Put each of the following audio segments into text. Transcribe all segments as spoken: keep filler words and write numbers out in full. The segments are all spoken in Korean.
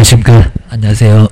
안녕하십니까. 안녕하세요.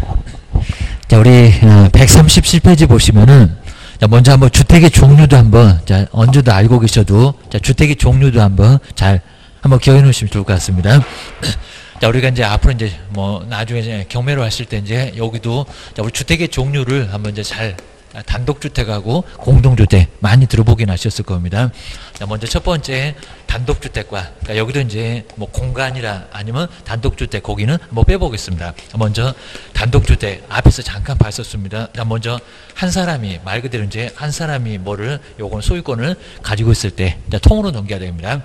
자, 우리 백삼십칠 페이지 보시면은, 자, 먼저 한번 주택의 종류도 한번, 자, 언제도 알고 계셔도, 자, 주택의 종류도 한번 잘 한번 기억해 놓으시면 좋을 것 같습니다. 자, 우리가 이제 앞으로 이제 뭐 나중에 이제 경매로 하실 때 이제 여기도, 자, 우리 주택의 종류를 한번 이제 잘 단독주택하고 공동주택 많이 들어보긴 하셨을 겁니다. 자, 먼저 첫 번째 단독주택과, 그러니까 여기도 이제 뭐 공간이라 아니면 단독주택 거기는 한번 빼보겠습니다. 먼저 단독주택 앞에서 잠깐 봤었습니다. 자, 먼저 한 사람이 말 그대로 이제 한 사람이 뭐를 요건 소유권을 가지고 있을 때, 자, 통으로 넘겨야 됩니다.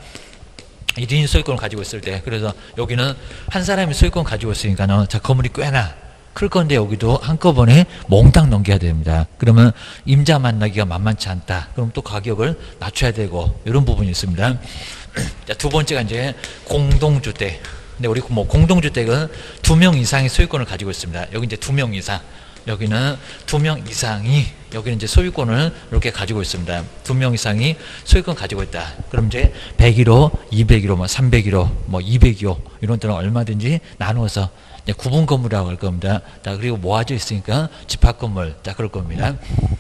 일 인 소유권을 가지고 있을 때, 그래서 여기는 한 사람이 소유권 가지고 있으니까는, 자, 건물이 꽤나 클 건데 여기도 한꺼번에 몽땅 넘겨야 됩니다. 그러면 임자 만나기가 만만치 않다. 그럼 또 가격을 낮춰야 되고 이런 부분이 있습니다. 자, 두 번째가 이제 공동주택. 근데 우리 뭐 공동주택은 두 명 이상의 소유권을 가지고 있습니다. 여기 이제 두 명 이상. 여기는 두 명 이상이 여기는 이제 소유권을 이렇게 가지고 있습니다. 두 명 이상이 소유권 가지고 있다. 그럼 이제 백일 호, 이백일 호, 뭐 삼백일 호, 뭐 이백이 호 이런 데는 얼마든지 나누어서 구분 건물이라고 할 겁니다. 자, 그리고 모아져 있으니까 집합 건물. 자, 그럴 겁니다.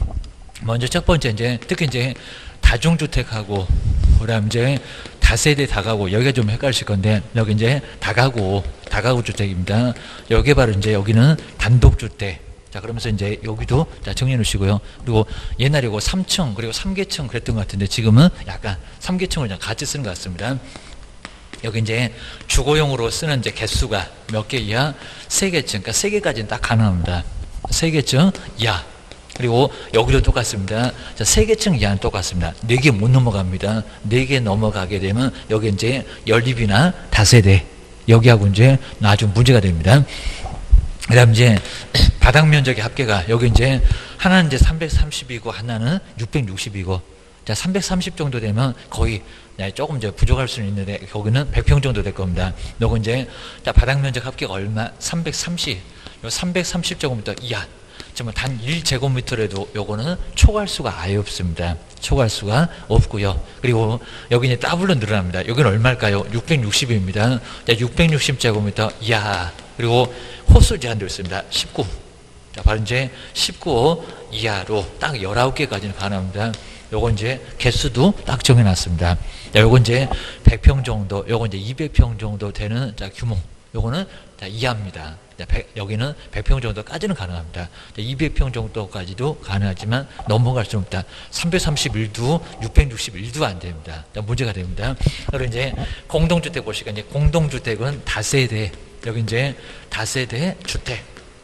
먼저 첫 번째 이제 특히 이제 다중주택하고 그다음 이제 다세대 다가구, 여기가 좀 헷갈리실 건데 여기 이제 다가구 다가구 주택입니다. 여기 바로 이제 여기는 단독주택. 자, 그러면서 이제 여기도 자, 정리해 놓으시고요. 그리고 옛날에 이거 삼 층 그리고 삼 계층 그랬던 것 같은데 지금은 약간 삼 계층을 그냥 같이 쓰는 것 같습니다. 여기 이제 주거용으로 쓰는 이제 개수가 몇 개 이하? 세 계층. 그러니까 세 개까지는 딱 가능합니다. 세 계층 이하. 그리고 여기도 똑같습니다. 자, 세 계층 이하는 똑같습니다. 네 개 못 넘어갑니다. 네 개 넘어가게 되면 여기 이제 연립이나 다세대. 여기하고 이제 나중 문제가 됩니다. 그 다음 이제 바닥 면적의 합계가 여기 이제 하나는 이제 삼백삼십이고 하나는 육백육십이고 자, 삼백삼십 정도 되면 거의 조금 이제 부족할 수는 있는데 거기는 백 평 정도 될 겁니다. 요거 이제 자, 바닥 면적 합계가 얼마? 삼백삼십. 요 삼백삼십 제곱미터 이하. 정말 단 일 제곱미터라도 요거는 초과할 수가 아예 없습니다. 초과할 수가 없고요. 그리고 여기 이제 더블로 늘어납니다. 여기는 얼마일까요? 육백육십입니다. 자, 육백육십 제곱미터 이하. 그리고 호수 제한되어 있습니다. 십구. 자, 바로 이제 십구 호 이하로 딱 열아홉 개까지는 가능합니다. 요건 이제 개수도 딱 정해놨습니다. 자, 요건 이제 백 평 정도, 요건 이제 이백 평 정도 되는 자, 규모. 요거는 자, 이하입니다. 자, 백, 여기는 백 평 정도까지는 가능합니다. 자, 이백 평 정도까지도 가능하지만 넘어갈 수 없다. 삼백삼십일도 육백육십일도 안 됩니다. 자, 문제가 됩니다. 그리고 이제 공동주택 보시니까 이제 공동주택은 다세대. 여기 이제 다세대 주택.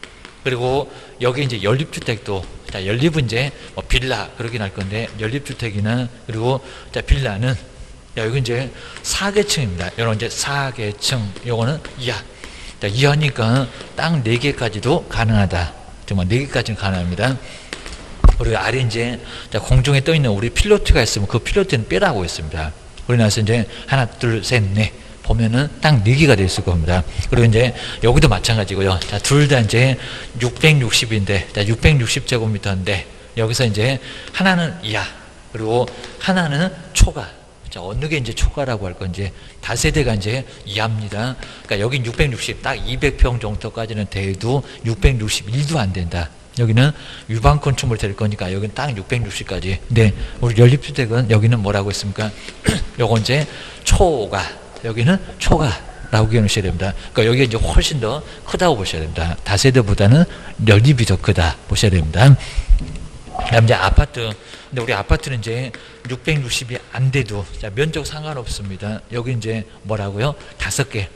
그리고 여기 이제 연립주택도, 자, 연립은 이제 뭐 빌라 그러긴 할 건데 연립주택이나 그리고 자, 빌라는 자, 여기 이제 사 계층입니다. 이런 이제 사 계층 요거는 이하. 자, 이하니까 딱 네 개까지도 가능하다. 정말 네 개까지는 가능합니다. 그리고 아래 이제 자, 공중에 떠 있는 우리 필로트가 있으면 그 필로트는 빼라고 했습니다. 그러고 나서 이제 하나, 둘, 셋, 넷. 보면은 딱 네 개가 될 겁니다. 그리고 이제 여기도 마찬가지고요. 자, 둘 다 이제 육백육십인데, 자, 육백육십 제곱미터인데, 여기서 이제 하나는 이하, 그리고 하나는 초과. 자, 어느 게 이제 초과라고 할 건지, 다세대가 이제 이하입니다. 그러니까 여긴 육백육십, 딱 이백 평 정도까지는 돼도 육백육십일도 안 된다. 여기는 유방 건축물 될 거니까 여기는 딱 육백육십까지. 근데 우리 연립주택은 여기는 뭐라고 했습니까? 요건 이제 초과. 여기는 초과라고 기억하셔야 됩니다. 그러니까 여기가 이제 훨씬 더 크다고 보셔야 됩니다. 다세대보다는 연립이 더 크다 보셔야 됩니다. 그다음 이제 아파트. 근데 우리 아파트는 이제 육백육십이 안 돼도 자, 면적 상관없습니다. 여기 이제 뭐라고요? 다섯 개.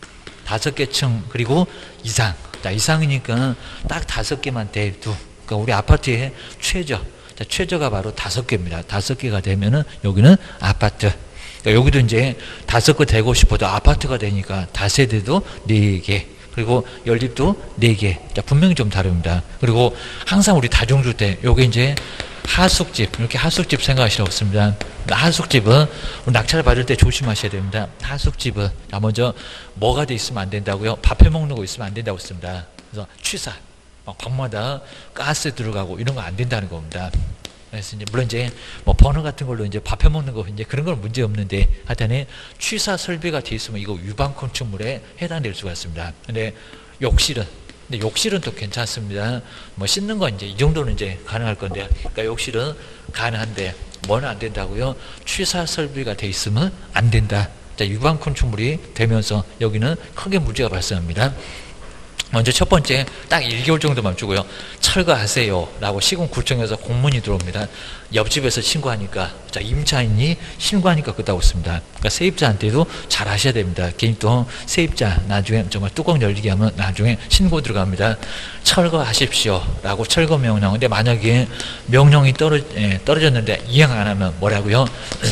다섯 개 층 그리고 이상. 자, 이상이니까 딱 다섯 개만 돼도 그러니까 우리 아파트의 최저. 자, 최저가 바로 다섯 개입니다. 다섯 개가 되면은 여기는 아파트. 그러니까 여기도 이제 다섯 개 되고 싶어도 아파트가 되니까 다세대도 네 개 그리고 연립도 네 개. 자, 분명히 좀 다릅니다. 그리고 항상 우리 다중주택 요게 이제 하숙집 이렇게 하숙집 생각하시라고 없습니다. 하숙집은 낙찰 받을 때 조심하셔야 됩니다. 하숙집은 자, 먼저 뭐가 돼 있으면 안 된다고요? 밥 해먹는 거 있으면 안 된다고 했습니다. 그래서 취사 막 방마다 가스 들어가고 이런 거 안 된다는 겁니다. 그래서 이제 물론 이제 뭐 버너 같은 걸로 이제 밥 해 먹는 거 이제 그런 건 문제 없는데 하여튼에 취사 설비가 돼 있으면 이거 위반 건축물에 해당될 수가 있습니다. 근데 욕실은 근데 욕실은 또 괜찮습니다. 뭐 씻는 건 이제 이 정도는 이제 가능할 건데, 그러니까 욕실은 가능한데 뭐는 안 된다고요? 취사 설비가 돼 있으면 안 된다. 자, 위반 건축물이 되면서 여기는 크게 문제가 발생합니다. 먼저 첫 번째 딱 일 개월 정도만 주고요. 철거하세요 라고 시군구청에서 공문이 들어옵니다. 옆집에서 신고하니까, 자, 임차인이 신고하니까 그렇다고 씁니다. 그러니까 세입자한테도 잘 하셔야 됩니다. 괜히 또 세입자 나중에 정말 뚜껑 열리게 하면 나중에 신고 들어갑니다. 철거하십시오 라고 철거 명령. 근데 만약에 명령이 떨어, 예, 떨어졌는데 이행 안 하면 뭐라고요?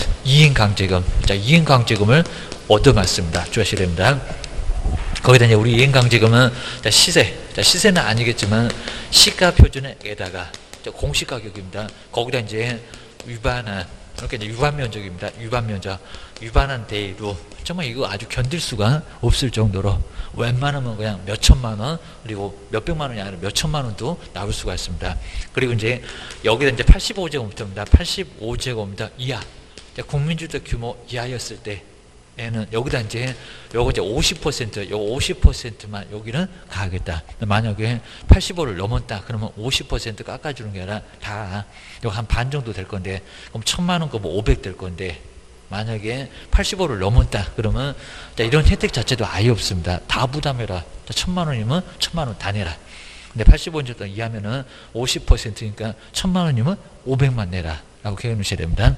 이행강제금. 자, 이행강제금을 얻어맞습니다. 주하셔야 됩니다. 거기다 이제 우리 이행강제금은 시세, 시세는 아니겠지만 시가 표준액에다가 공시 가격입니다. 거기다 이제 위반한, 그러니까 이제 위반 면적입니다. 위반 면적, 위반한 대로 정말 이거 아주 견딜 수가 없을 정도로 웬만하면 그냥 몇 천만 원, 그리고 몇 백만 원이 아니라 몇 천만 원도 나올 수가 있습니다. 그리고 이제 여기다 이제 팔십오 제곱미터입니다. 팔십오 제곱미터 이하, 국민주택 규모 이하였을 때 에는 여기다 이제 요거 이제 오십 퍼센트, 요 오십 퍼센트만 여기는 가겠다. 만약에 팔십오를 넘었다 그러면 오십 퍼센트 깎아주는 게 아니라 다 요거 한 반 정도 될 건데, 그럼 천만 원 거 뭐 오백 될 건데, 만약에 팔십오를 넘었다 그러면 자, 이런 혜택 자체도 아예 없습니다. 다 부담해라. 자, 천만 원이면 천만 원 다 내라. 근데 팔십오 정도 이하면은 오십 퍼센트니까 천만 원이면 오백만 내라 라고 계획 놓으셔야 됩니다.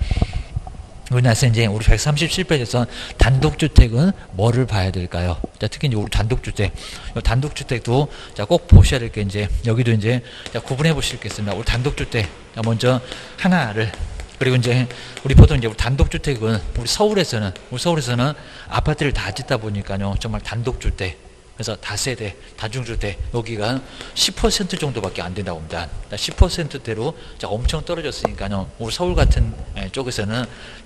그래서 이제 우리 백삼십칠 페이지에서 단독주택은 뭐를 봐야 될까요? 자, 특히 이제 우리 단독주택, 단독주택도 자, 꼭 보셔야 될 게 이제 여기도 이제 자, 구분해 보실 게 있습니다. 우리 단독주택, 자, 먼저 하나를, 그리고 이제 우리 보통 이제 우리 단독주택은 우리 서울에서는 우리 서울에서는 아파트를 다 짓다 보니까요, 정말 단독주택, 그래서 다세대, 다중주택 여기가 십 퍼센트 정도밖에 안 된다고 합니다. 십 퍼센트대로 엄청 떨어졌으니까요, 우리 서울 같은 쪽에서는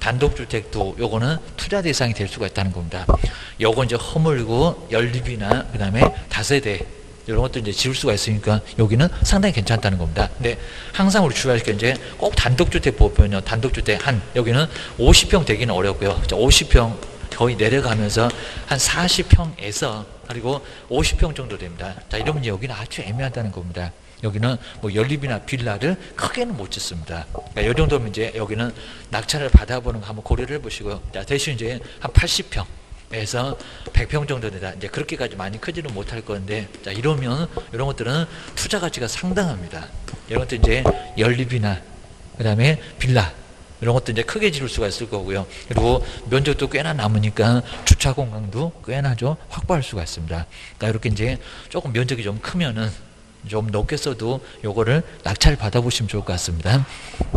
단독주택도 요거는 투자 대상이 될 수가 있다는 겁니다. 요거 이제 허물고 연립이나 그 다음에 다세대 이런 것도 이제 지을 수가 있으니까 여기는 상당히 괜찮다는 겁니다. 근데 항상 우리 주의할 게 이제 꼭 단독주택 보면요, 단독주택 한 여기는 오십 평 되기는 어렵고요. 오십 평 거의 내려가면서 한 사십 평에서 그리고 오십 평 정도 됩니다. 자, 이러면 여기는 아주 애매하다는 겁니다. 여기는 뭐 연립이나 빌라를 크게는 못 짓습니다. 그러니까 이 정도면 이제 여기는 낙찰을 받아보는 거 한번 고려를 해보시고요. 자, 대신 이제 한 팔십 평에서 백 평 정도 되다. 이제 그렇게까지 많이 크지는 못할 건데, 자, 이러면 이런 것들은 투자 가치가 상당합니다. 이런 것도 이제 연립이나 그 다음에 빌라 이런 것도 이제 크게 지을 수가 있을 거고요. 그리고 면적도 꽤나 남으니까 주차 공간도 꽤나 좀 확보할 수가 있습니다. 그러니까 이렇게 이제 조금 면적이 좀 크면은 좀 높게 써도 요거를 낙찰 받아보시면 좋을 것 같습니다.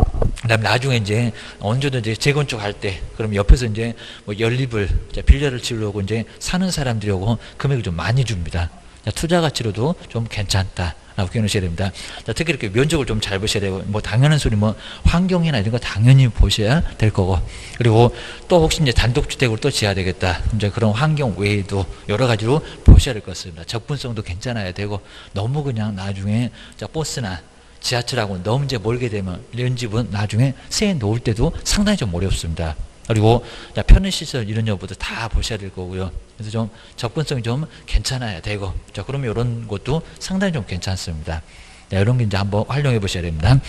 그 다음에 나중에 이제 언제든 이제 재건축 할 때, 그럼 옆에서 이제 뭐 연립을, 빌려를 지으려고 이제 사는 사람들이고 금액을 좀 많이 줍니다. 투자 가치로도 좀 괜찮다 라고 기억하셔야 됩니다. 자, 특히 이렇게 면적을 좀 잘 보셔야 되고, 뭐 당연한 소리, 뭐 환경이나 이런 거 당연히 보셔야 될 거고, 그리고 또 혹시 이제 단독주택으로 또 지어야 되겠다, 이제 그런 환경 외에도 여러 가지로 보셔야 될 것 같습니다. 접근성도 괜찮아야 되고, 너무 그냥 나중에 자, 버스나 지하철하고 너무 이제 멀게 되면 이런 집은 나중에 세 놓을 때도 상당히 좀 어렵습니다. 그리고 자, 편의시설 이런 여부도 다 보셔야 될 거고요. 그래서 좀 접근성이 좀 괜찮아야 되고, 자, 그러면 이런 것도 상당히 좀 괜찮습니다. 자, 이런 게 이제 한번 활용해 보셔야 됩니다.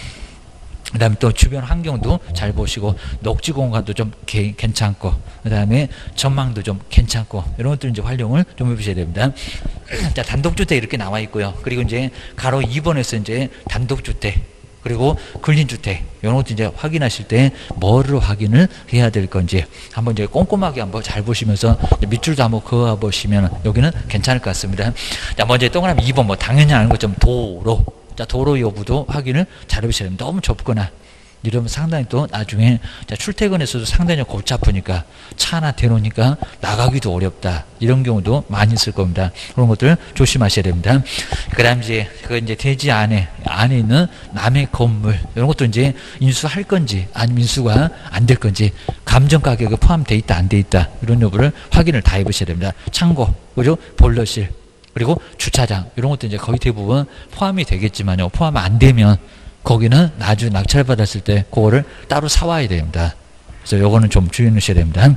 그 다음에 또 주변 환경도 잘 보시고, 녹지 공간도 좀 게, 괜찮고, 그 다음에 전망도 좀 괜찮고, 이런 것들 이제 활용을 좀 해보셔야 됩니다. 자, 단독주택 이렇게 나와 있고요. 그리고 이제 가로 이 번에서 이제 단독주택, 그리고 근린주택 이런 것도 이제 확인하실 때 뭐를 확인을 해야 될 건지 한번 이제 꼼꼼하게 한번 잘 보시면서 밑줄도 한번 그어 보시면 여기는 괜찮을 것 같습니다. 자, 먼저 동그라미 이 번 뭐 당연히 아는 것처럼 도로, 자, 도로 여부도 확인을 잘 해보셔야 됩니다. 너무 좁거나 이러면 상당히 또 나중에 자, 출퇴근에서도 상당히 골치 아프니까 차 하나 대놓으니까 나가기도 어렵다, 이런 경우도 많이 있을 겁니다. 그런 것들 조심하셔야 됩니다. 그 다음 이제 그 이제 대지 안에 안에 있는 남의 건물 이런 것도 이제 인수할 건지 아니면 인수가 안 될 건지, 감정 가격이 포함되어 있다 안 돼 있다, 이런 여부를 확인을 다 해보셔야 됩니다. 창고, 그리고 보일러실, 그리고 주차장 이런 것도 이제 거의 대부분 포함이 되겠지만요, 포함 안 되면 거기는 나중에 낙찰 받았을 때 그거를 따로 사와야 됩니다. 그래서 요거는 좀 주의해 주셔야 됩니다.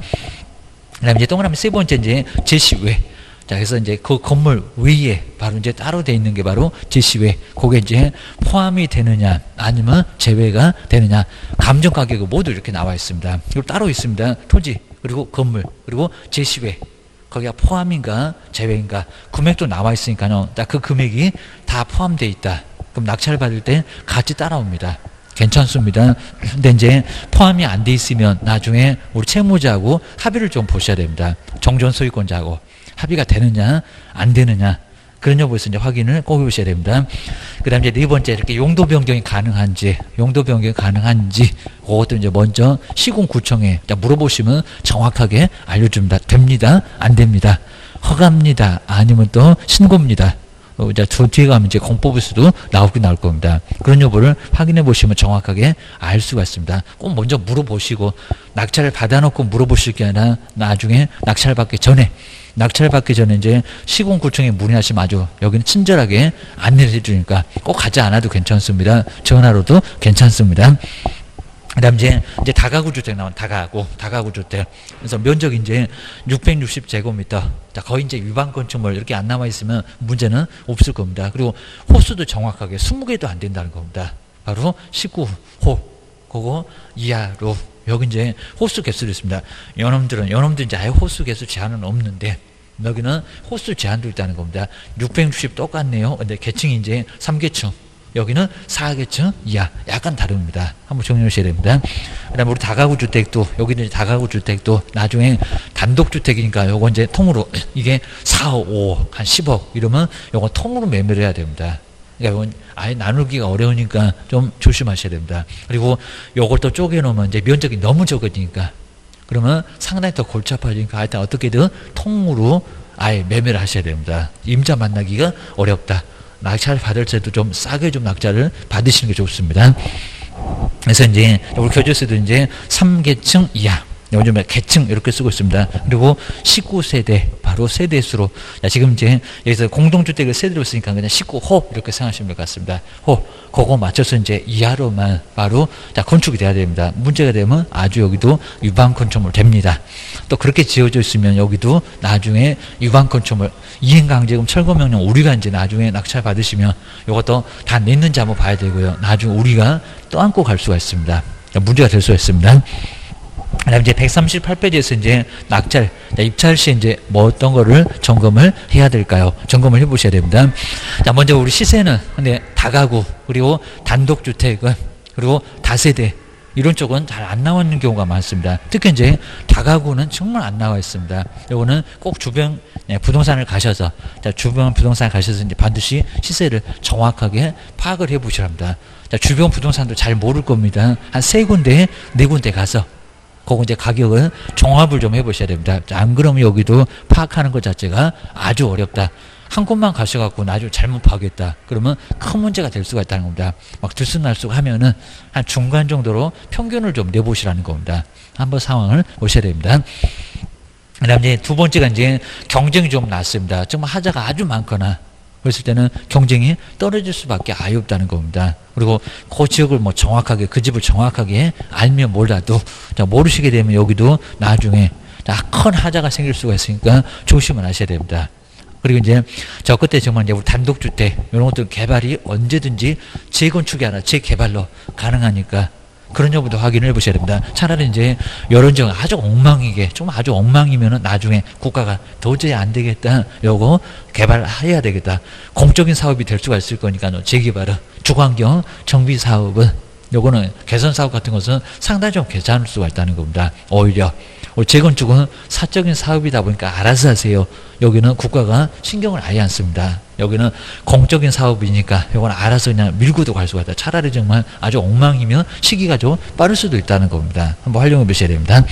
그다음에 이제 동그라미 세 번째 이제 제시외. 자, 그래서 이제 그 건물 위에 바로 이제 따로 돼 있는 게 바로 제시외. 그게 이제 포함이 되느냐 아니면 제외가 되느냐. 감정 가격이 모두 이렇게 나와 있습니다. 그리고 따로 있습니다. 토지 그리고 건물 그리고 제시외. 거기가 포함인가 제외인가. 금액도 나와 있으니까요. 딱 그 금액이 다 포함되어 있다. 그럼 낙찰 받을 때 같이 따라옵니다. 괜찮습니다. 근데 이제 포함이 안 돼 있으면 나중에 우리 채무자하고 합의를 좀 보셔야 됩니다. 정전 소유권자하고 합의가 되느냐 안 되느냐 그런 여부에서 이제 확인을 꼭 해보셔야 됩니다. 그 다음 이제 네 번째 이렇게 용도 변경이 가능한지 용도 변경이 가능한지 그것도 이제 먼저 시군구청에 물어보시면 정확하게 알려줍니다. 됩니다 안 됩니다 허가입니다 아니면 또 신고입니다. 어, 이제 저 뒤에 가면 이제 공법에서도 나오긴 나올 겁니다. 그런 여부를 확인해 보시면 정확하게 알 수가 있습니다. 꼭 먼저 물어보시고 낙찰을 받아놓고 물어보실 게 아니라 나중에 낙찰 받기 전에 낙찰 받기 전에 이제 시군구청에 문의하시면 아주 여기는 친절하게 안내를 해주니까 꼭 가지 않아도 괜찮습니다. 전화로도 괜찮습니다. 그 다음 이제, 이제 다가구 주택 나온 다가구, 다가구 주택. 그래서 면적이 이제 육백육십 제곱미터. 자, 거의 이제 위반 건축물 이렇게 안 남아있으면 문제는 없을 겁니다. 그리고 호수도 정확하게 스무 개도 안 된다는 겁니다. 바로 십구 호. 그거 이하로. 여기 이제 호수 개수도 있습니다. 연놈들은, 연놈들 이제 아예 호수 개수 제한은 없는데, 여기는 호수 제한도 있다는 겁니다. 육백육십 똑같네요. 근데 계층이 이제 삼 계층. 여기는 사 계층 이하 약간 다릅니다. 한번 정리해 주셔야 됩니다. 그 다음에 우리 다가구 주택도 여기는 다가구 주택도 나중에 단독주택이니까 요거 이제 통으로 이게 사억, 오억, 한 십억 이러면 요거 통으로 매매를 해야 됩니다. 그러니까 이건 아예 나누기가 어려우니까 좀 조심하셔야 됩니다. 그리고 요걸 또 쪼개놓으면 이제 면적이 너무 적어지니까 그러면 상당히 더 골치 아파지니까 하여튼 어떻게든 통으로 아예 매매를 하셔야 됩니다. 임자 만나기가 어렵다. 낙찰 받을 때도 좀 싸게 좀 낙찰을 받으시는 게 좋습니다. 그래서 이제 우리 교재에서도 이제 삼 계층 이하, 요즘 계층 이렇게 쓰고 있습니다. 그리고 십구 세대, 바로 세대수로. 자, 지금 이제 여기서 공동주택을 세대로 쓰니까 그냥 십구 호 이렇게 생각하시면 될 것 같습니다. 호, 그거 맞춰서 이제 이하로만 바로 자 건축이 돼야 됩니다. 문제가 되면 아주 여기도 위반 건축물 됩니다. 또 그렇게 지어져 있으면 여기도 나중에 위반 건축물 이행강제금 철거명령 우리가 이제 나중에 낙찰 받으시면 이것도 다 냈는지 한번 봐야 되고요. 나중에 우리가 떠안고 갈 수가 있습니다. 문제가 될 수가 있습니다. 그다음 이제 백삼십팔 페이지에서 이제 낙찰, 입찰 시 이제 뭐 어떤 거를 점검을 해야 될까요? 점검을 해 보셔야 됩니다. 자, 먼저 우리 시세는 근데 다가구 그리고 단독주택은 그리고 다세대 이런 쪽은 잘 안 나와 있는 경우가 많습니다. 특히 이제 다가구는 정말 안 나와 있습니다. 요거는 꼭 주변 네, 부동산을 가셔서 자, 주변 부동산 가셔서 이제 반드시 시세를 정확하게 파악을 해 보셔야 합니다. 자, 주변 부동산도 잘 모를 겁니다. 한 세 군데, 네 군데 가서 그거 이제 가격을 종합을 좀 해보셔야 됩니다. 안 그러면 여기도 파악하는 것 자체가 아주 어렵다. 한 곳만 가셔갖고 나중에 잘못 파악했다. 그러면 큰 문제가 될 수가 있다는 겁니다. 막 들쑥날쑥 하면은 한 중간 정도로 평균을 좀 내보시라는 겁니다. 한번 상황을 보셔야 됩니다. 그 다음 이제 두 번째가 이제 경쟁이 좀 났습니다. 정말 하자가 아주 많거나 그랬을 때는 경쟁이 떨어질 수밖에 아예 없다는 겁니다. 그리고 그 지역을 뭐 정확하게 그 집을 정확하게 알면 몰라도 자, 모르시게 되면 여기도 나중에 자, 큰 하자가 생길 수가 있으니까 조심을 하셔야 됩니다. 그리고 이제 저 끝에 정말 이제 우리 단독주택 이런 것들 개발이 언제든지 재건축이 아니라 재개발로 가능하니까 그런 여부도 확인을 해보셔야 됩니다. 차라리 이제 이런 정 아주 엉망이게 좀 아주 엉망이면은 나중에 국가가 도저히 안 되겠다. 요거 개발해야 되겠다. 공적인 사업이 될 수가 있을 거니까요. 재개발은 주거환경 정비 사업은 요거는 개선 사업 같은 것은 상당히 좀 괜찮을 수가 있다는 겁니다. 오히려 재건축은 사적인 사업이다 보니까 알아서 하세요. 여기는 국가가 신경을 아예 안 씁니다. 여기는 공적인 사업이니까 이건 알아서 그냥 밀고도 갈 수가 있다. 차라리 정말 아주 엉망이면 시기가 좀 빠를 수도 있다는 겁니다. 한번 활용해 보셔야 됩니다.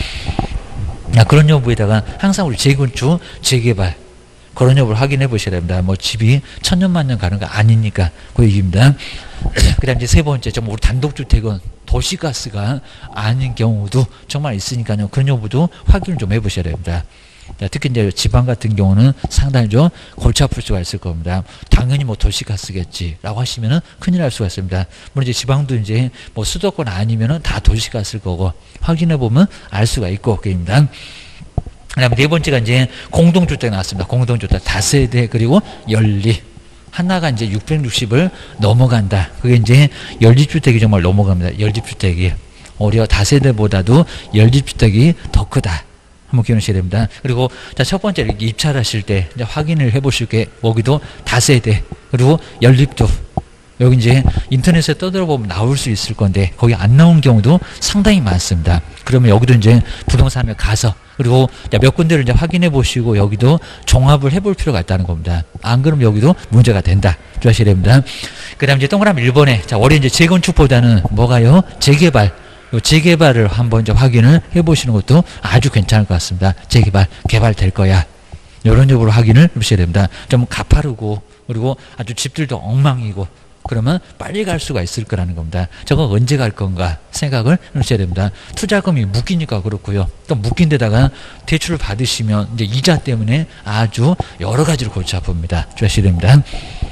그런 여부에다가 항상 우리 재건축, 재개발 그런 여부를 확인해 보셔야 됩니다. 뭐 집이 천년만년 가는 거 아니니까 그 얘기입니다. 그 다음 이제 세 번째, 좀 우리 단독주택은 도시가스가 아닌 경우도 정말 있으니까요. 그런 여부도 확인을 좀 해보셔야 됩니다. 특히 이제 지방 같은 경우는 상당히 좀 골치 아플 수가 있을 겁니다. 당연히 뭐 도시가스겠지라고 하시면은 큰일 날 수가 있습니다. 물론 이제 지방도 이제 뭐 수도권 아니면은 다 도시가스일 거고 확인해 보면 알 수가 있고 그입니다. 그다음에 네 번째가 이제 공동주택 나왔습니다. 공동주택 다세대 그리고 연립. 하나가 이제 육백육십을 넘어간다. 그게 이제 연립주택이 정말 넘어갑니다. 연립주택이. 오히려 다세대보다도 연립주택이 더 크다. 한번 기억하셔야 됩니다. 그리고 자, 첫 번째 이렇게 입찰하실 때 이제 확인을 해 보실 게 여기도 다세대 그리고 연립도 여기 이제 인터넷에 떠들어보면 나올 수 있을 건데 거기 안 나온 경우도 상당히 많습니다. 그러면 여기도 이제 부동산을 가서 그리고 몇 군데를 이제 확인해 보시고 여기도 종합을 해볼 필요가 있다는 겁니다. 안 그러면 여기도 문제가 된다. 주의하셔야 됩니다. 그 다음 이제 동그라미 일 번에 자, 원래 이제 재건축보다는 뭐가요? 재개발. 재개발을 한번 이제 확인을 해보시는 것도 아주 괜찮을 것 같습니다. 재개발, 개발될 거야. 이런 쪽으로 확인을 해보셔야 됩니다. 좀 가파르고, 그리고 아주 집들도 엉망이고, 그러면 빨리 갈 수가 있을 거라는 겁니다. 저거 언제 갈 건가 생각을 해보셔야 됩니다. 투자금이 묶이니까 그렇고요. 또 묶인 데다가 대출을 받으시면 이제 이자 때문에 아주 여러 가지로 골치 아픕니다. 주의하셔야 됩니다.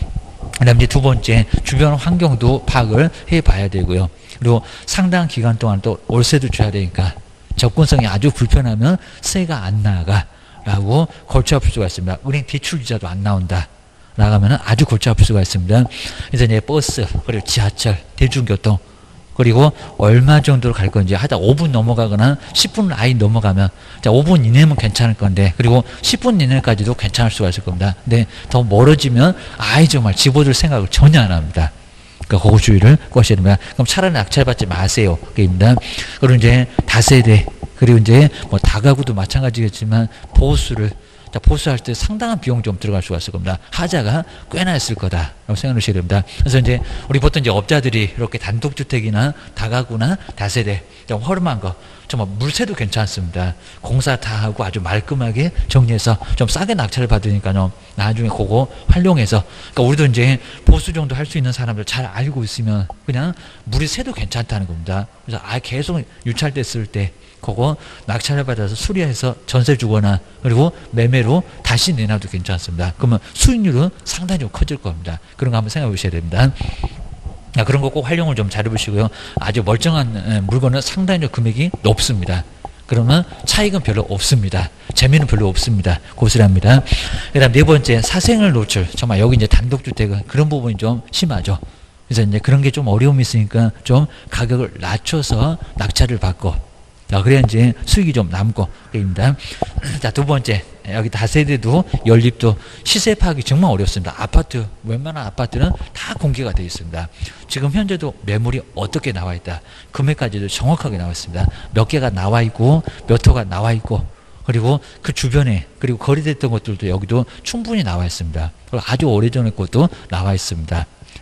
그 다음 이제 두 번째, 주변 환경도 파악을 해 봐야 되고요. 그리고 상당한 기간 동안 또 월세도 줘야 되니까 접근성이 아주 불편하면 세가 안 나가 라고 골치 아플 수가 있습니다. 은행 대출 이자도 안 나온다. 나가면 아주 골치 아플 수가 있습니다. 그래서 이제 버스, 그리고 지하철, 대중교통, 그리고 얼마 정도로 갈 건지 하다 오 분 넘어가거나 십 분 아예 넘어가면 자, 오 분 이내면 괜찮을 건데 그리고 십 분 이내까지도 괜찮을 수가 있을 겁니다. 근데 더 멀어지면 아예 정말 집어줄 생각을 전혀 안 합니다. 그러니까 그거 주의를 꼭 하셔야 됩니다. 그럼 차라리 낙찰받지 마세요. 그입니다. 그리고 이제 다세대 그리고 이제 뭐 다가구도 마찬가지겠지만 보수를 자, 보수할 때 상당한 비용 좀 들어갈 수가 있을 겁니다. 하자가 꽤나 있을 거다라고 생각을 하셔야 됩니다. 그래서 이제 우리 보통 이제 업자들이 이렇게 단독주택이나 다가구나 다세대 좀 허름한 거 정말 물세도 괜찮습니다. 공사 다 하고 아주 말끔하게 정리해서 좀 싸게 낙찰을 받으니까요. 나중에 그거 활용해서 그러니까 우리도 이제 보수 정도 할 수 있는 사람들 잘 알고 있으면 그냥 물이 새도 괜찮다는 겁니다. 그래서 아 계속 유찰됐을 때 그거 낙찰을 받아서 수리해서 전세 주거나 그리고 매매로 다시 내놔도 괜찮습니다. 그러면 수익률은 상당히 좀 커질 겁니다. 그런 거 한번 생각해 보셔야 됩니다. 야, 그런 거 꼭 활용을 좀 잘 해보시고요. 아주 멀쩡한 물건은 상당히 좀 금액이 높습니다. 그러면 차익은 별로 없습니다. 재미는 별로 없습니다. 고스랍니다. 그 다음 네 번째, 사생활 노출. 정말 여기 이제 단독주택은 그런 부분이 좀 심하죠. 그래서 이제 그런 게 좀 어려움이 있으니까 좀 가격을 낮춰서 낙찰을 받고 자, 그래야 이제 수익이 좀 남고, 입니다. 자, 두 번째, 여기 다세대도 연립도 시세 파악이 정말 어렵습니다. 아파트, 웬만한 아파트는 다 공개가 되어 있습니다. 지금 현재도 매물이 어떻게 나와 있다. 금액까지도 정확하게 나와 있습니다. 몇 개가 나와 있고, 몇 호가 나와 있고, 그리고 그 주변에, 그리고 거래됐던 것들도 여기도 충분히 나와 있습니다. 그리고 아주 오래전에 것도 나와 있습니다.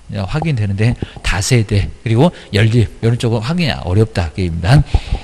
확인되는데, 다세대, 그리고 연립, 이런 쪽은 확인이 어렵다. 입니다.